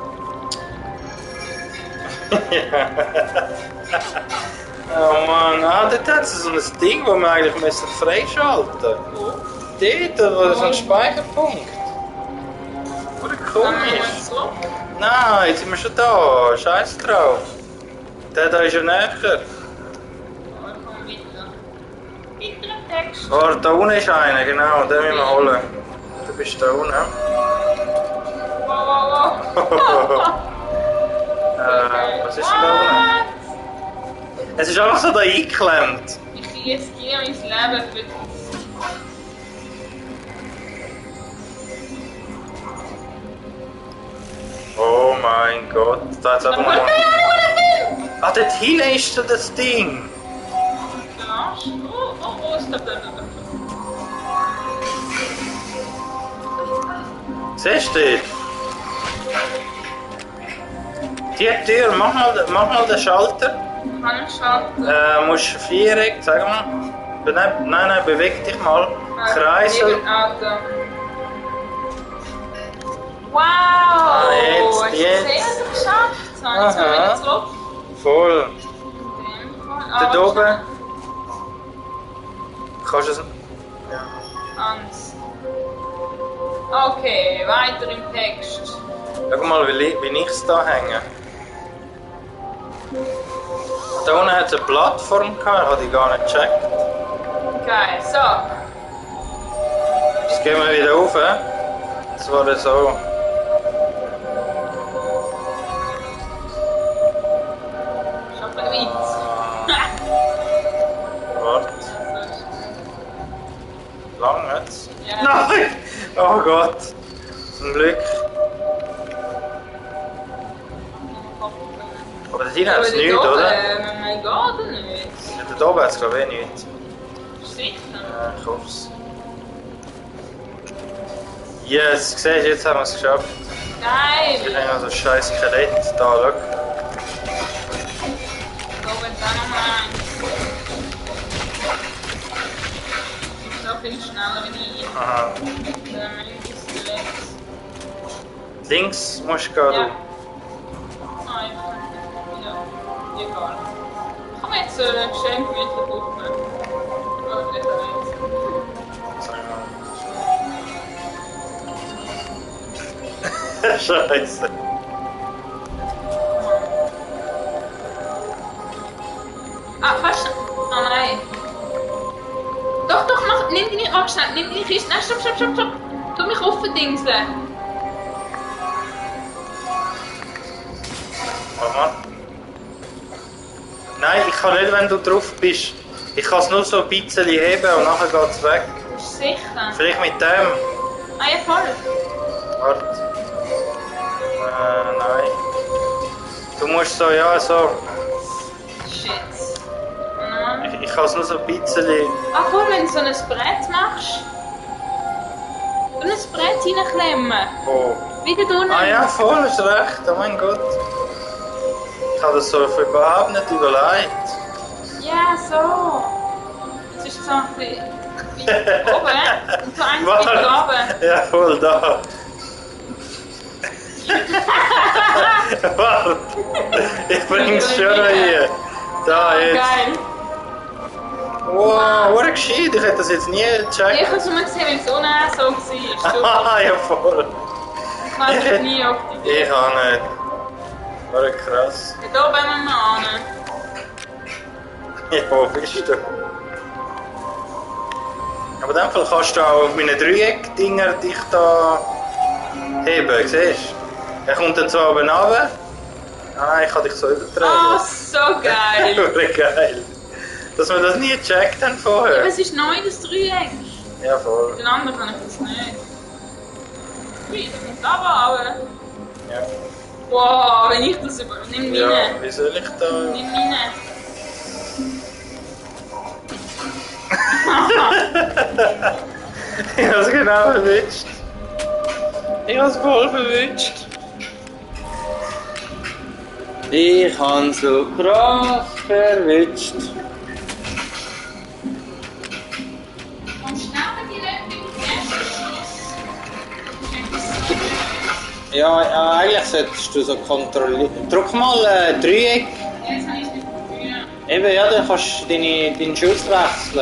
Oh Mann, ah, dort hat sie so ein Ding, das wir eigentlich müssen freischalten müssen. Dort, wo ist ein Speicherpunkt. Oder komisch. So. Nein, jetzt sind wir schon da. Scheiß drauf. Der da ist ja näher. Oder komm weiter. Weiter im Text. Oh, da unten ist einer, genau, den müssen wir holen. Du bist da unten. Wow, wow, wow. Äh, was ist denn da unten? Es ist einfach so da eingeklemmt. Ich riskiere mein Leben für das. Oh mein Gott, da hat es einfach mal... Ah, dort hinten ist so das Ding. Arsch. Oh, oh, oh, ist der Blöde. Siehst du das? Die Tür, mach mal, mach mal den Schalter. Kann ich schalten? Äh, musst Viereck, sag mal. Be- Nein, nein, nein, beweg dich mal. Kreisel. Auto. Wow! Ah, jetzt, Hast du jetzt. gesehen, was ich geschafft habe? Jetzt Aha. wieder zurück. Voll. In dem Fall. Ah, Dort warte oben. schnell. Kannst du es... Ja. Eins. Okay, weiter im Text. Schau mal, wie, li- wie ich es da hänge. Da unten hat es eine Plattform gehabt, ich habe die gar nicht gecheckt. Geil, so. Jetzt gehen wir wieder rauf. Das war dann so. Schon ein Witz. Warte, lang jetzt? Ja. Nein! Oh Gott! Zum Glück. Aber da hinten hat es nichts, oder? Mein Gott, oder nicht? Ja, da oben hat es glaube ich eh nichts. Sicher. Ja, ich hoffe es. Yes, siehst du, jetzt haben wir es geschafft. Wir Geil. haben also ein scheiß Skelett da, schau. So, jetzt auch nochmal eins. So viel schneller wie ich. Aha. Dann ist es rechts. Links musst du gehen. Ja. du. Nein, ja. Egal. Komm jetzt äh, schön gemütlich aufnehmen. Oder vielleicht auch nicht. Scheiße. Ah, fast. Oh nein. Doch, doch, mach, nimm die nicht, mach schnell, nimm die Kiste. Nein, stopp, stopp, stopp, stopp. Tu mich aufdingseln. Mach mal. Nein, ich kann nicht, wenn du drauf bist. Ich kann es nur so ein bisschen heben und nachher geht es weg. Bist du sicher? Vielleicht mit dem. Ah ja, voll. Warte. Äh, nein. Du musst so, ja, so. Shit. Und Ich, ich kann es nur so ein bisschen. ah, voll, wenn du so ein Brett machst. Du ein Brett reinklemmen. Oh. Wieder drunten. Ah ja, voll, hast recht. Oh mein Gott. Ich habe das so überhaupt nicht überlegt. Ja, so. Jetzt ist es so ein bisschen weiter oben. Und so eins Warte. weiter oben. Ja, voll da. Warte. Ich bring's schon noch hier. Da, jetzt. Geil. Wow, was gescheit. Ich hätte das jetzt nie Ich gecheckt. habe es nur gesehen, weil es unten so war. Super. Ah, ja, voll. Ich habe mich nie auf die Idee. Ich auch nicht. War krass. Ja, da wollen wir mal hin. Ja, wo bist du? Aber in dem Fall kannst du auch auf meine Dreieck-Dinger dich da heben, siehst du? Er kommt dann zwar oben runter. Ah, ich kann dich so Oh, übertragen. so geil. Hure geil. Dass wir das nie gecheckt haben Ja, vorher. es ist neu, das Dreieck. Ja, voll. Den anderen kann ich das nicht. Ui, da kommt aber, aber. Ja. Wow, wenn ich das über... Nimm Ja, meine. wie soll ich da... Nimm meine. Ich hab's genau erwischt. Ich hab's voll verwischt. Ich han so krass verwitscht. Und schnappen die Leute im Schluss. Ja, ja, eigentlich solltest du so kontrollieren. Drück mal äh, Dreieck. Jetzt habe ich nicht probiert. Eben, ja, dann kannst du deine, deinen Schuss wechseln.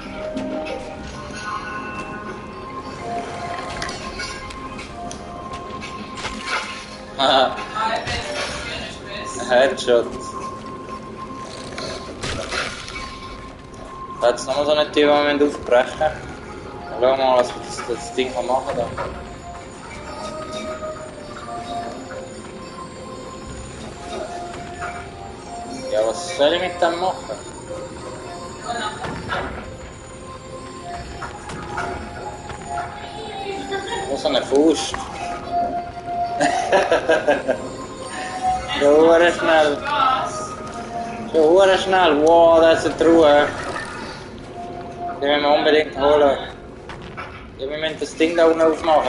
Haha, Ah, ich bin jetzt nicht Headshot. Da hat es nochmal so eine Tür, die wir aufbrechen müssen. Schau mal, was das, das Ding kann machen kann. Ja, was soll ich mit dem machen? Wo so eine Faust? So hure schnell. Was? So hure schnell. Wow, das ist eine Truhe. Die müssen wir unbedingt holen. Ja, wir müssen das Ding da unten aufmachen.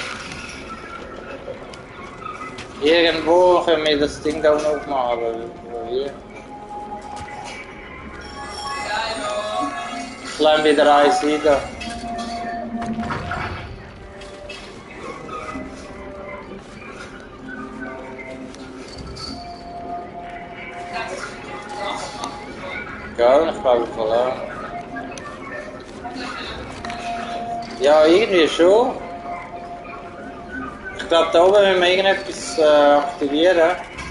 Irgendwo können wir das Ding da unten aufmachen, aber wo wir? Ich lerne wieder eins ein. Da. Gell, ich glaube voll auch. Ja, irgendwie schon. Ich glaube, da oben müssen wir irgendetwas äh, aktivieren.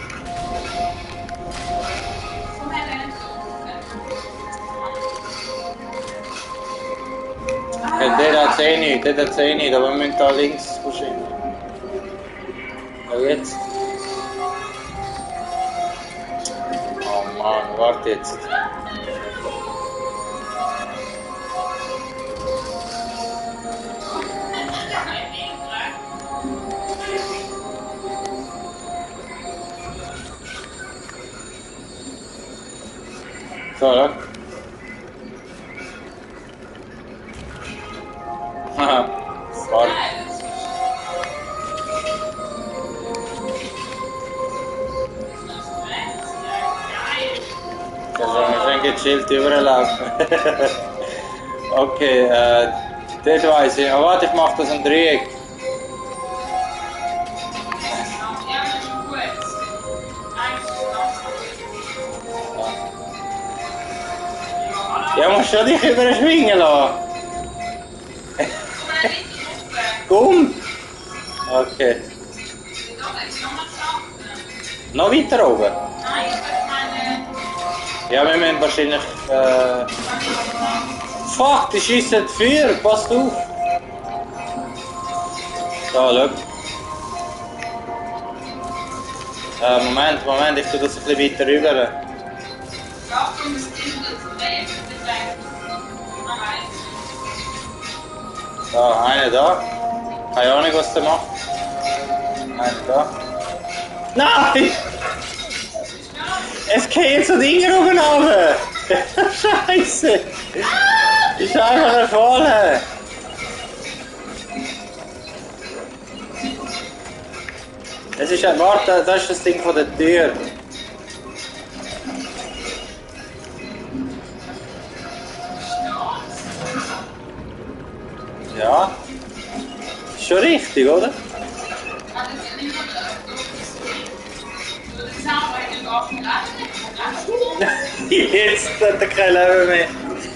Ja, der hat eh nicht, der hat eh nicht, aber wir müssen da links wahrscheinlich. Ja, jetzt. Oh Mann, warte jetzt. So, oder? Haha, warte. Da sollen wir schön gechillt überlaufen. Okay, äh, das weiß ich. Aber warte, ich mach das ein Dreieck. Ja, musst du dich überschwingen lassen. Komm! Okay. Noch weiter oben? Ja, wir müssen wahrscheinlich... Äh... Fuck, die schiessen Feuer, passt auf! So, schau. Äh, Moment, Moment, ich tue das ein bisschen weiter rüber. Da, einer da. Keine Ahnung, was der macht. Einer da. Nein! Es geht so Dinge oben runter! Scheiße! Ist einfach eine Falle! Es ist ein... Warte, das ist das Ding von der Tür. Ja. Ist schon richtig, oder? Jetzt hat er kein Leben mehr.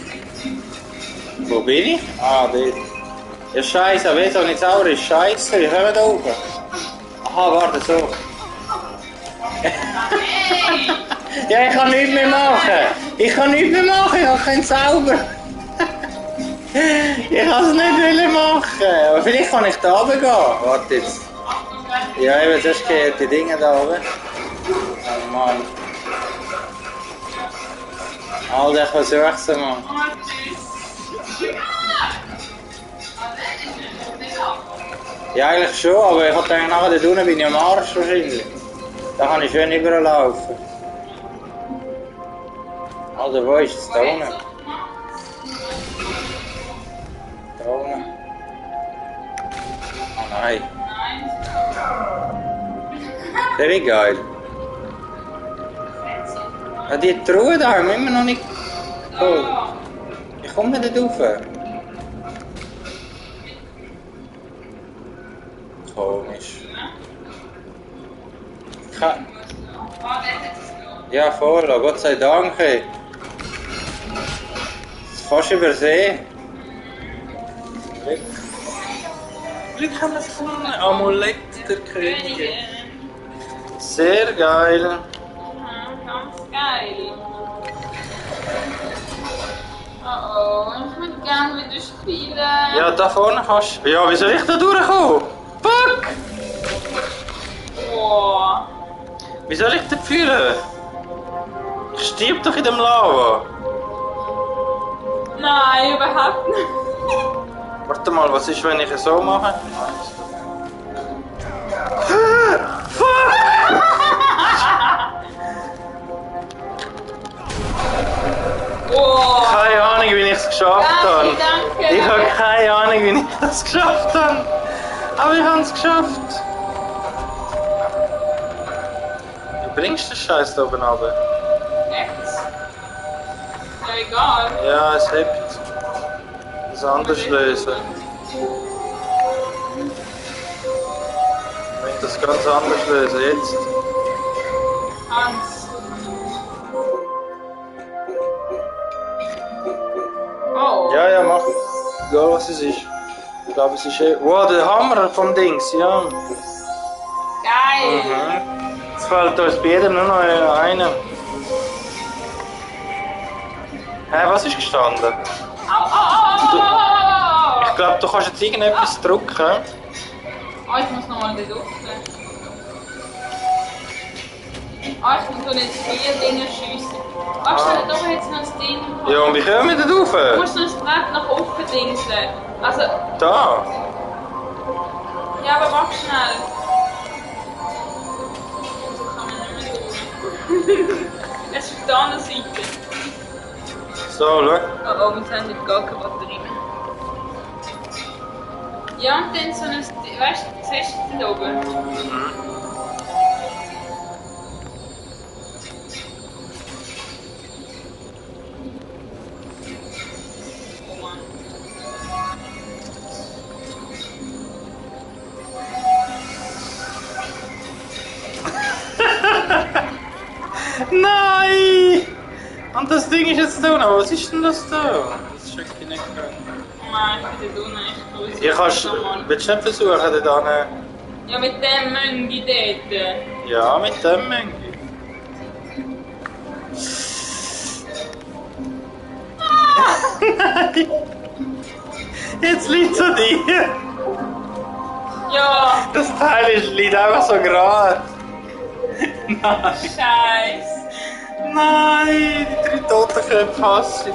Wo bin ich? Ah, dort. Ja, scheiße, aber jetzt habe ich sauer. Scheiße, wie kommen wir da oben? Aha, warte, so. Ja, ich kann nichts mehr machen. Ich kann nichts mehr machen, ich habe keinen Zauber. Ich kann es nicht machen. Aber vielleicht kann ich da oben gehen. Warte jetzt. Ja, eben, sonst gehen die Dinge da oben. Oh Mann. Alter, ich versuch's mal. Ja, eigentlich schon, aber ich hab gedacht, nachher da unten bin ich am Arsch wahrscheinlich. Da kann ich schön überlaufen. Alter, wo ist es? Da unten? Da unten? Oh nein. Der ist geil. Ja, die Truhe da haben wir immer noch nicht geholt. Ja. Ich komme nicht rauf. Komisch. Ke Ah, der hat es noch. ja, voll, Gott sei Dank. Ey. Das fast übersehen. Glück. Glück haben wir es gefunden. Amulett der Königin. Sehr geil. Ja, ganz geil. Oh oh, ich würde gerne wieder spielen. Ja, da vorne kannst du. Ja, wie soll ich da durchkommen? Fuck! Boah. Wie soll ich das fühlen? Ich stirb doch in dem Lava. Nein, überhaupt nicht. Warte mal, was ist, wenn ich es so mache? Fuck! Boah. Keine Ahnung, wie ich es geschafft habe. Danke, danke. Ich habe keine Ahnung, wie ich das geschafft habe. Aber ich habe es geschafft. Du bringst den Scheiß da oben runter. Echt? Ja, egal. Ja, es hebt. Das anders lösen. Ich will das ganz anders lösen. Jetzt. Hans. Oh. Ja, ja, mach. Egal was es ist. Ich glaube, es ist eh. Wow, der Hammer vom Dings, ja. Geil. Mhm. Jetzt fällt uns bei jedem nur noch einer. Hä, was ist gestanden? Au, au, au, au, au, au. Ich glaube, du kannst jetzt irgendetwas drücken. Oh, ich muss nochmal da drücken. Oh, ich muss so jetzt vier Dinge schiessen. Oh, stell dir doch jetzt noch das Ding. Ja, und wie kommen wir da Du rauf? musst noch das Brett nach oben dingseln. Also, Da. ja, aber warte schnell. So kann man nicht mehr tun. Es ist auf der anderen Seite. So, schau. Oh, oh, wir sind nicht gar keine Batterie mehr. Ja, und dann so ein, weißt du, siehst du da oben? Oh Mann. Nein! Und das Ding ist jetzt da. Aber was ist denn das da? Das check ich nicht. Nein, ich bin da unten echt gruselig. Ja, kannst du. Willst du nicht versuchen, da hinten? Ja, mit dem Möngi dort. Ja, mit dem Möngi. Nein! Jetzt liegt es an dir! Ja, Das Teil ist, liegt einfach so gerade! Nein! Scheiße. Nein! Die drei Totenköpfe hasse ich!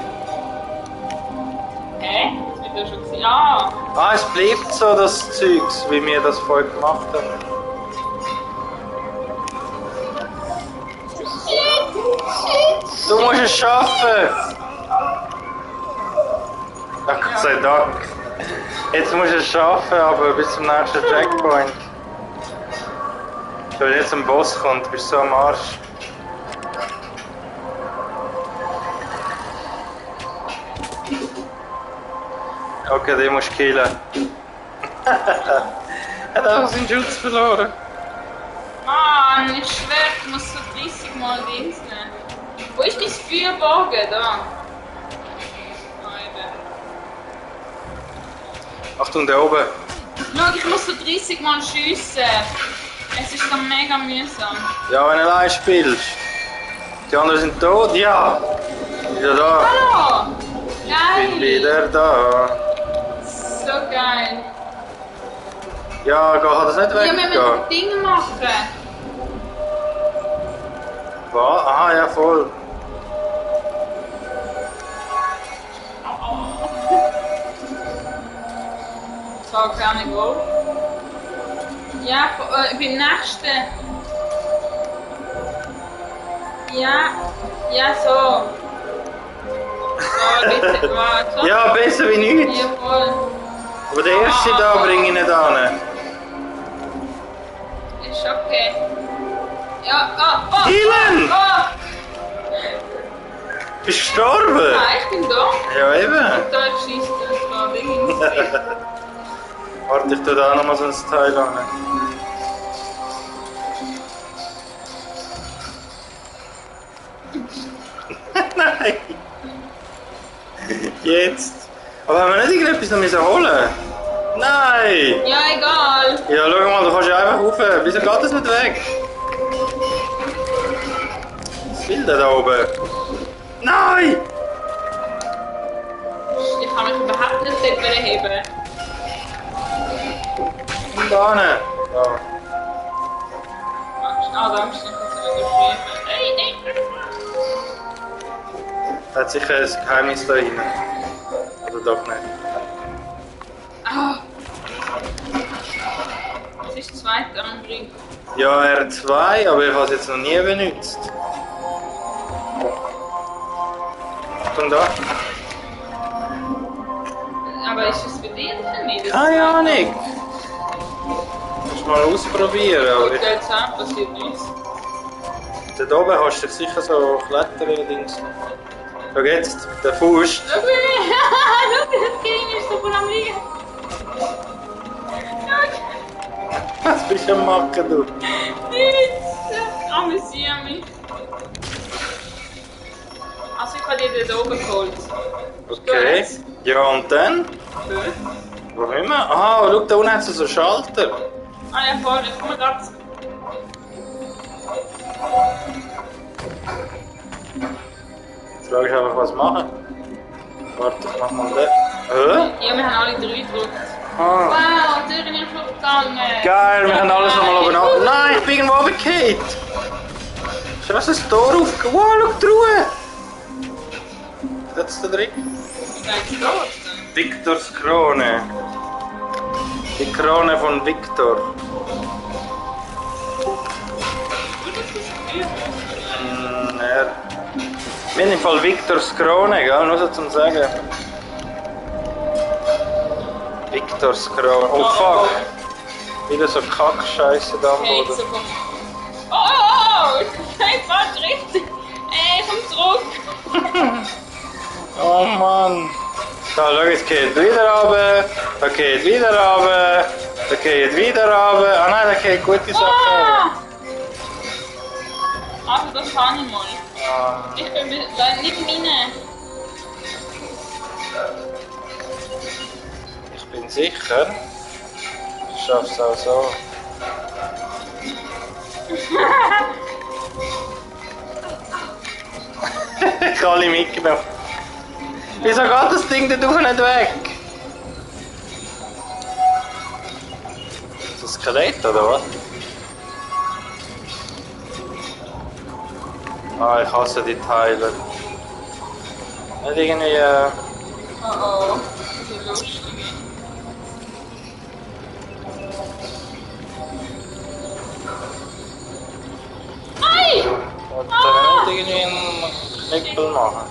Hä? Das wird ja schon gesehen. Ja. Ah, es bleibt so, das Zeugs, wie wir das vorher gemacht haben. Du musst es schaffen! Ach Gott sei Dank! Jetzt musst du es schaffen, aber bis zum nächsten Checkpoint. Wenn jetzt ein Boss kommt, bist du so am Arsch. Okay, den musst du killen. Er hat einfach seinen Schutz verloren. Mann, ich schwör, ich muss so dreißig Mal dingsen. Wo ist mein Feuerbogen? Da. Ah, eben. Achtung, da oben. Schau, ich muss so dreißig Mal schiessen. Es ist dann mega mühsam. Ja, wenn du allein spielst. Die anderen sind tot? Ja! Wieder da. Hallo! Ich bin Geil! wieder da. So geil. Ja, kann das nicht Ja, wir weggehen? müssen Dinge machen. Was? Aha, ja, voll. So, gar nicht wohl. Ja, äh, beim nächsten. Ja, ja, so. So, bitte, warte. Ja, besser wie nichts. Ja, voll. Aber der erste da bringe ich nicht an. Ist okay. Ja, oh, oh, Healen! oh, oh. Bist du gestorben? Nein, ich bin da. Ja, eben. Da schießt das gerade ins Ding. Warte, ich tue da nochmal so ein Teil an. Nein! Jetzt! Aber haben wir nicht irgendetwas noch müssen holen? Nein! Ja, egal. Ja, schau mal, du kannst ja einfach rauf. Wieso geht das nicht weg? Was will der da oben? Nein! Ich kann mich überhaupt nicht dort heben. Und da hin. Da. Ah, da musst du nicht so überschreiben. Hey, hey. Da hat sicher ein Geheimnis da rein. Oder doch nicht? Ah. Das ist der zweite Angriff. Ja, R zwei, aber ich habe es jetzt noch nie benutzt. Achtung da. Aber ist es für dich oder für mich? Keine Ahnung. Musst mal ausprobieren. Aber Gut, jetzt auch passiert nichts. dort oben hast du sicher so Klettern-Dings. Schau jetzt, der Fuß. Schau, schau, das Kind ist so voll am Liegen. Schau. Was bist du am machen, du? Nichts. Amüsiere mich. Also ich habe dir dort oben geholt. Okay. Ja, und dann? Gut. Wo sind wir? Ah, schau, da unten hat es so einen Schalter. Ah ja, voll, ich komme gerade. Die Frage ist einfach, was machen. Warte, ich mach mal den. Hä? Ja, wir haben alle drei gedrückt. Ah. Wow, die Tür in den Flucht gegangen. Geil, wir können alles nochmal oben ab. Nein, ich bin irgendwo runtergefallen. Schau, was ist das Tor aufgegangen? Wow, schau die Ruhe. Das ist da drin. Wie geht's los? Viktors Krone. Die Krone von Viktor. Mm, ja. Wir haben im Fall Viktors Krone, gell? Nur so zum Sagen. Viktors Krone. Oh fuck. Wieder so Kack-Scheiße da am Okay, Boden. so komm. Oh, oh, oh! Ich bin falsch richtig. Ey, komm zurück. Oh Mann. Da, schau, jetzt geht wieder runter. Da geht wieder runter. Da geht wieder runter. Ah nein, da geht gute Sachen runter. Ah! Also das kann ich mal. Ah. Ich bin be- nicht meine. Ich bin sicher, du schaffst es auch so. Ich habe alle mitgenommen. Wieso geht das Ding da durch nicht weg? Ist das ein Skelett oder was? Ah, ich hasse die Teile. Nicht irgendwie... Äh, Oh oh, so lustig. Nein! Und dann nicht irgendwie einen Knüppel machen.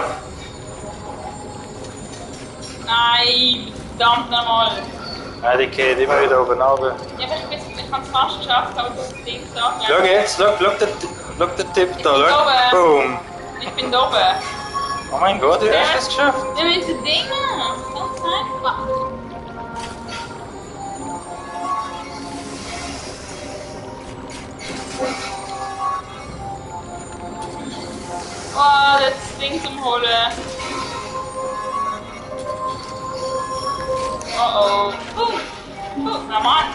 Nein, verdammt nochmal. Nein, die geht immer wieder oben runter. Ja, aber ich, bin- ich habe es fast geschafft, aber das Ding da. Schau jetzt, schau, schau, den, schau den Typ da, bin schau. Boom. Ich bin da oben. Oh mein Gott, wie hast du es geschafft? Wir müssen Dinge. Ganz einfach. Oh, das Ding zum Holen. Oh oh. Uh, uh, na Mann.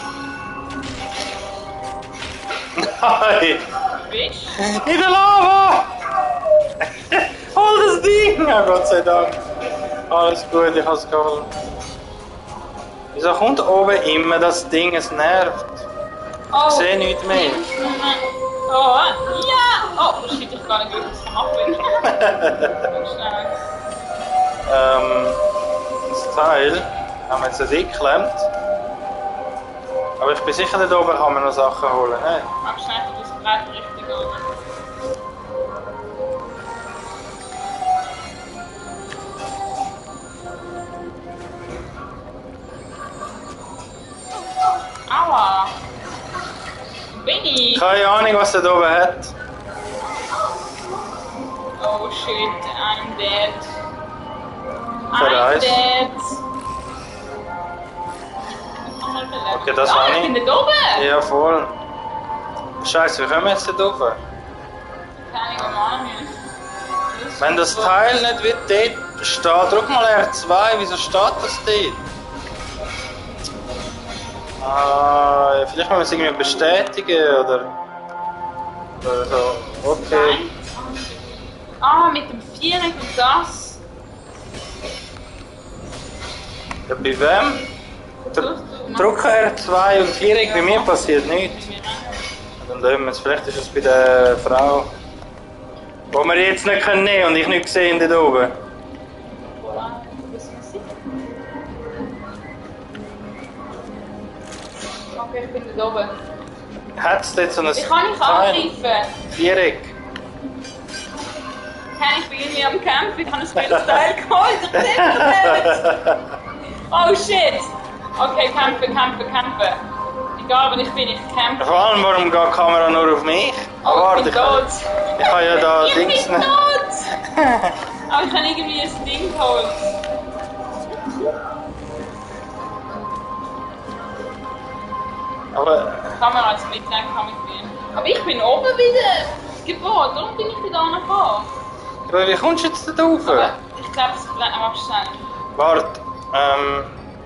Nein! Fisch. In der Lava! Hol das Ding! Ja, Gott sei Dank. Alles gut, ich hab's geholt. Wieso kommt oben immer das Ding? Es nervt. Oh. Ich sehe nichts mehr. Oh, ja! Oh, shit, ich gar nicht gut, was ich machen will. Ganz schnell. Ähm, das Teil haben wir jetzt nicht eingeklemmt. Aber ich bin sicher, da oben kann man noch Sachen holen. Ne? Mach schnell das Brett richtig an. Aua! Bin ich? Keine Ahnung, was er da oben hat. Oh shit, I'm dead. Für I'm eins. dead. Okay, das ah, habe ich ich. bin nicht oben! Ja, voll. Scheiße, wie kommen wir jetzt da rauf? Keine Ahnung. Wenn das Teil nicht wie dort steht, drück mal R zwei, wieso steht das dort? Ah, vielleicht müssen wir es irgendwie bestätigen oder, oder so. Okay. Nein. Ah, mit dem Viereck und das. Ja, bei wem? Dr drück R zwei und Viereck, bei mir passiert nichts. Dann sehen wir es, vielleicht ist es bei der Frau, wo wir jetzt nicht nehmen können und ich nicht gesehen dort oben. Okay, ich bin nicht oben. Hat es dort so ein Ich kann nicht angreifen. Viereck? Kann ich bin irgendwie am Kämpfen, ich habe ein gutes Teil geholt, ich sehe das nicht. Oh shit! Okay, kämpfen, kämpfen, kämpfen. Egal, wo ich bin, ich kämpfe. Vor allem, warum geht die Kamera nur auf mich? Oh, warte, ich bin kann- tot. Ich habe ja da Ich bin Dings tot! nicht. Aber ich habe irgendwie ein Ding geholt. Aber Die Kamera ist mitnehmen, kann ich gehen. Aber ich bin oben wieder geboren, darum bin ich wieder angekommen. aber wie kommst du jetzt da rauf? Aber ich glaube, es bleibt am Abstand. Warte, ähm...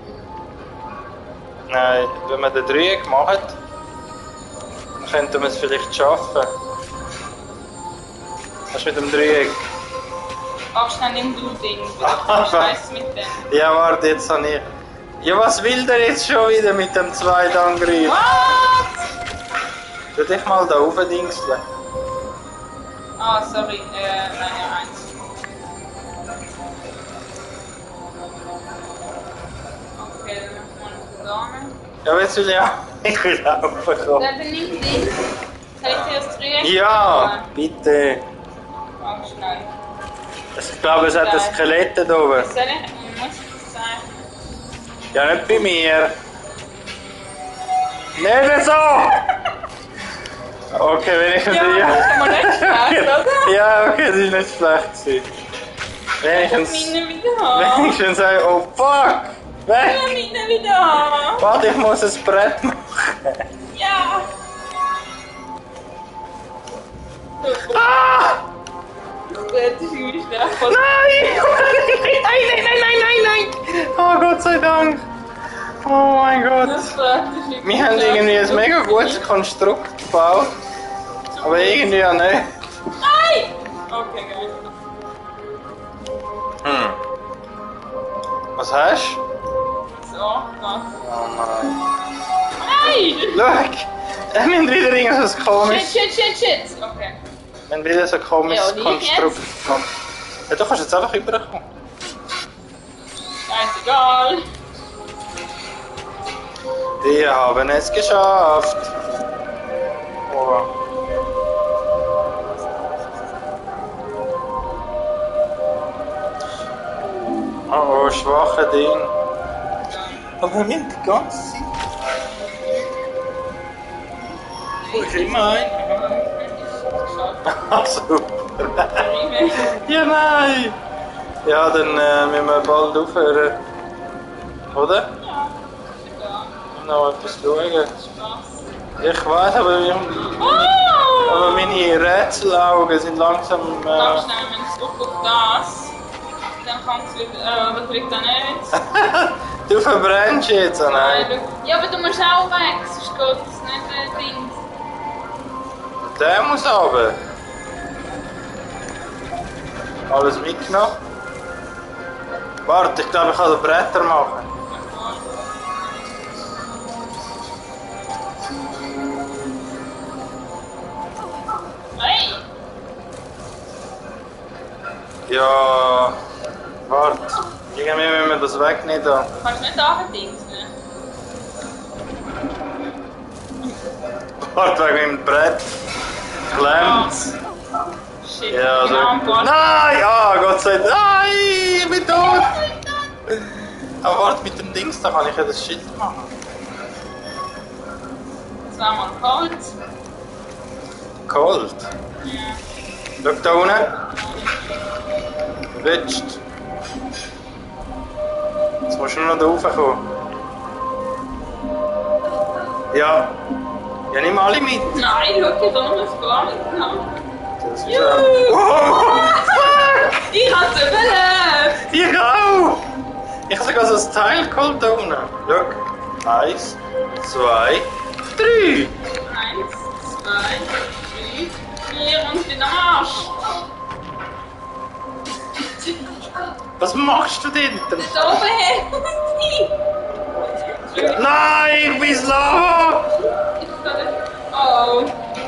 Nein, wenn wir den Dreieck machen, dann könnten wir es vielleicht schaffen. Was ist mit dem Dreieck? Abstand nimm du Ding. Ah, Scheiß mit dem. Ja, warte, jetzt habe ich... Ja, was will der jetzt schon wieder mit dem zweiten Angriff? What? Tu dich mal da rauf, Dingseln. Ah, sorry, äh, nein, ja, eins. Okay, dann machen wir noch eine Dame. Ja, aber jetzt will ich auch... Ich will auch raufkommen. Dann nimm Ding. Soll ich dir das Dreieck Ja, bitte. Mach schnell. Ich glaube, es hat ein Skelett da oben. Soll ich, muss ich das sagen? Ja, nicht bei mir. Nicht so! Okay, wenn ich... Ja, das ist mal nicht schlecht, oder? Ja, okay, das ist nicht schlecht gewesen. Wenigstens... Meine wieder haben. Wenigstens sagen, oh fuck! Ja, Weg! meine wieder haben. Warte, ich muss ein Brett machen. Ja. Ah! Das ist irgendwie schlecht. Nein! Nein, nein, nein, nein, nein, nein! Oh Gott sei Dank! Oh mein Gott! Das Brett ist irgendwie Wir haben schlecht. irgendwie ein mega gutes Konstrukt gebaut, aber irgendwie ja nicht. Nein! Okay, geil. Hm. Was hast du? So, das. Oh nein. Nein! Schau! Wir haben wieder irgend so ein Shit, komisches... shit, shit, shit. Okay. Wir haben wieder so ein komisches Ja, und ich Konstrukt gemacht. Ja, du kannst jetzt einfach rüberkommen. Scheißegal. Wir haben es geschafft. Oh. Oh, oh, schwache Ding. Aber wir haben die ganze Zeit. Wo ist immer ein? Ah, super. Ja, nein. Ja, dann äh, müssen wir bald aufhören. Oder? Noch etwas schauen. Ich weiß, aber, wir, Oh! aber meine Rätselaugen sind langsam. Äh, Ganz schnell, wenn es drückt auf das, dann kann es wieder. Äh, aber drückt er nicht. du verbrennst jetzt, oh nein. Ja, aber du musst auch weg, sonst geht es nicht ein Ding. Der muss runter. Alles mitgenommen. Warte, ich glaube, ich kann den Bretter machen. Hey! Ja, warte. Irgendwie müssen wir das wegnehmen. Da. Kannst du nicht abdingsen? Warte, wegen dem Brett. Klemmt. Shit, Ja, genau am so. Bord. Nein! Ah, Gott sei Dank. Nein! Ich bin tot! Aber warte, mit dem Dings, da kann ich ja das Schild machen. Zweimal Gold. Gold. Ja. Schau da unten. Willst. Jetzt musst du nur noch da raufkommen. Ja. Ja, nimm alle mit. Nein, schau dir da noch das gar nicht an. Das ist Juhu. ja. Wow! Ich hab's überlebt! Ich auch! Ich habe sogar so ein Teil geholt da unten. Schau. Eins, zwei, drei. Eins, zwei, drei, vier und bin am Arsch. Was machst du denn? Da oben her! Nein, ich bin Lava! Oh.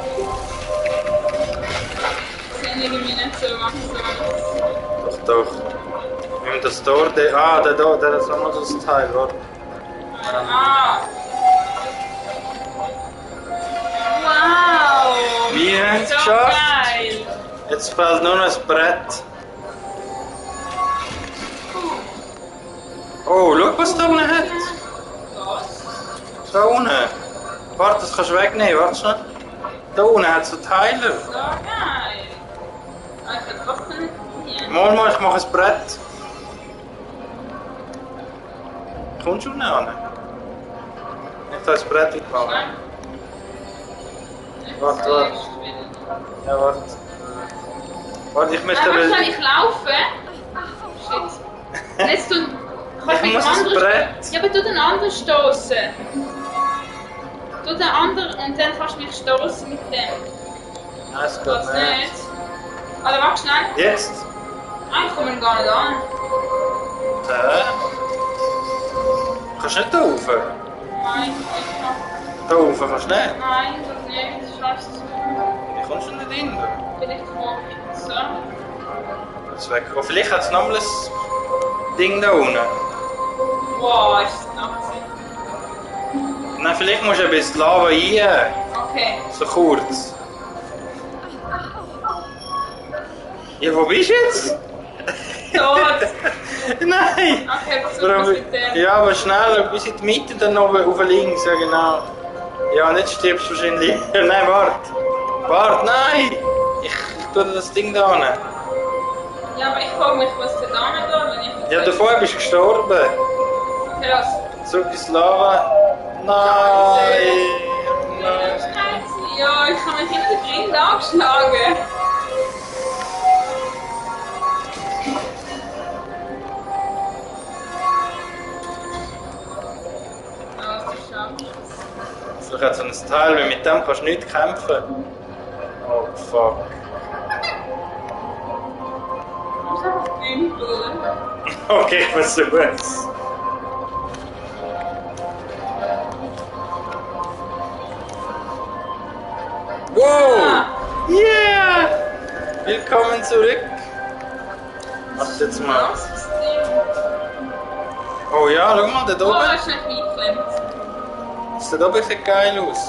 Das sind irgendwie nicht so wachsam. Doch, doch. Wir müssen das Tor, der, ah, der da, der ist nochmal so ein Teil, warte. Ah. Wow. Wir haben es So geschafft. geil. Jetzt fehlt nur noch ein Brett. Oh, schau, was da unten hat. Was? Da unten. Warte, das kannst du wegnehmen, warte schnell. Da unten hat es so Teile. So geil. Also, was denn hier? Mal, mal, ich mache ein Brett. Kommst du nicht an? Nicht das Brett wegmachen. Warte, warte. Ja, warte. Warte, ich möchte... Ja, aber- kann ich laufen? Shit. Jetzt du... Ich muss das Brett. Ja, aber du den anderen stoßen. Du den anderen und dann kannst du mich stoßen mit dem. Nein, es geht Was nicht. nicht? Also mach schnell. Jetzt? Ah, ich komme gar nicht an. Hä? Kannst du nicht da rauf? Nein, ich kann. Da rauf kannst du nicht. Nein, das nicht. Das schaffst du. Wie kommst du nicht hin? Vielleicht komme ich so. Das weg. Oh, vielleicht hat es noch mal ein Ding da unten. Wow, ist das nachts. Nein, vielleicht musst du ein bisschen Lava rein. Okay. So kurz. Ja, wo bist du jetzt? Tot. Nein! Okay, versuch Aber- das mit dem. Ja, aber schnell, bis in die Mitte, dann noch auf links, ja genau. Ja, nicht stirbst du wahrscheinlich. Nein, warte. Warte, nein! Ich, ich tue dir das Ding da hin. Ja, aber ich frage mich, was der da nicht da, wenn ich... Ja, davor bist du gestorben. Okay, los. So bis Lava. Nein! Nein! Ja, ich habe mich hinter drin angeschlagen. Oh, das ist schade. So hat so ein Teil, weil mit dem kannst du nicht kämpfen. Oh fuck. Du bist einfach dümpel. Okay, ich versuche es. Wow! Yeah! Willkommen zurück. Warte jetzt mal. Was ist das? Oh ja, schau mal, da Oh, oben. das ist nicht eingeklemmt. Das da oben sieht geil aus.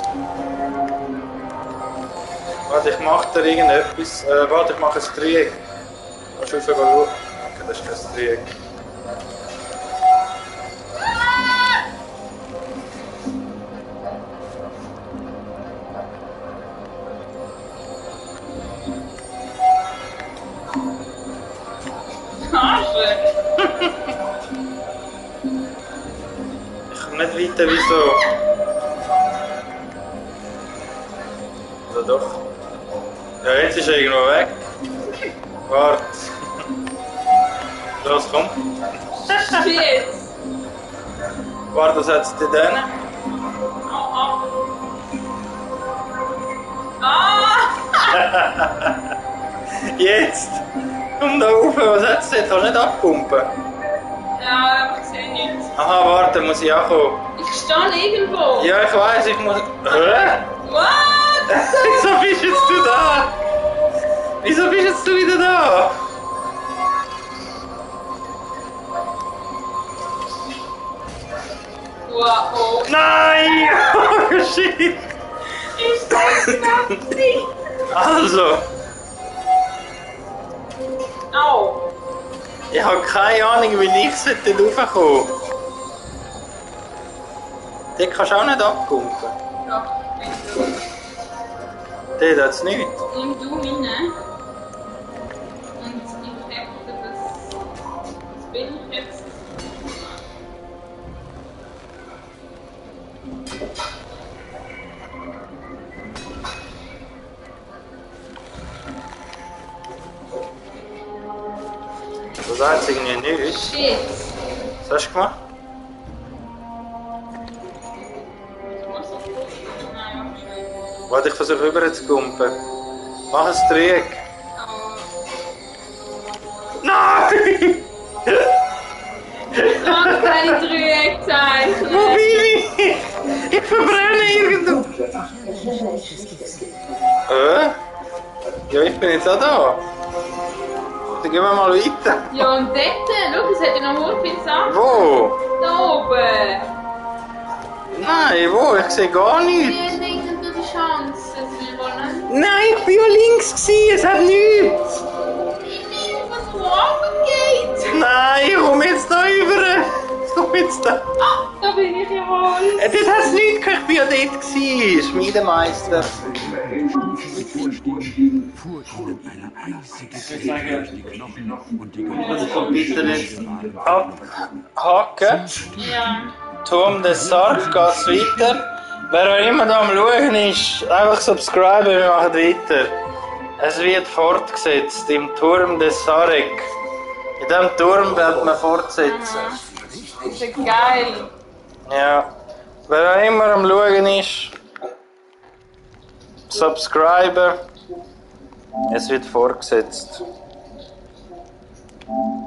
Warte, ich mache da irgendetwas. Äh, warte, ich mache ein Dreieck. Kannst du rauf schauen? Okay, das ist kein Dreieck. Arschleck. Ich komme nicht weiter, wieso? Oder doch? Ja, jetzt ist er irgendwo weg. Warte. Los, komm. Shit. Warte, was hat es dir denn? Au, au. Ah! Jetzt! Komm da rauf, was hat es denn? Kannst du nicht abpumpen? Ja, aber ich sehe nichts. Aha, warte, muss ich auch kommen. Ich stehe irgendwo. Ja, ich weiß, ich muss... Hä? What? Wieso bist jetzt du da? Wieso bist jetzt du wieder da? Wow. Nein! Oh shit! Ich stehe knapp nicht. Also, Au. ich habe keine Ahnung, wie ich dort raufkommen. Dort kannst du auch nicht abpumpen. Doch, nimm Dort hat es nichts. du. Nimm du meine. Und da jetzt irgendwie nichts. Shit. Was hast du gemacht? Nein, Warte, ich versuche rüber zu kumpen. Mach ein Dreieck. Nein! ich mag keine Dreieck zeichnen. Wo bin ich? Ich verbrenne irgendwo. Äh? Ja, ich bin jetzt auch da. Dann gehen wir mal weiter. Ja, und dort, schau, es hat ja noch sehr viele Sachen. Wo? Da oben. Nein, wo? Ich sehe gar nichts. Wir denken nur die Chance, Silbernen. Nein, ich bin ja links gewesen, es hat nichts. Was wo runtergeht. Nein, ich komme jetzt da rüber. Ich komme jetzt da. Ah, da bin ich ja wohl. Äh, Das hat es nicht gehabt, ich bin ja dort gewesen. Schmiedemeister. fuhr ihnen eine eisige Kälte durch die Knochen und die Gelenke. Abhaken. Ja. Turm des Sarg geht weiter. Wer auch immer da am Schauen ist, einfach subscriben, wir machen weiter. Es wird fortgesetzt im Turm des Sarg. In diesem Turm wird man fortsetzen. Das ist ja geil. Ja. Wer auch immer am Schauen ist, subscriben. Es wird fortgesetzt.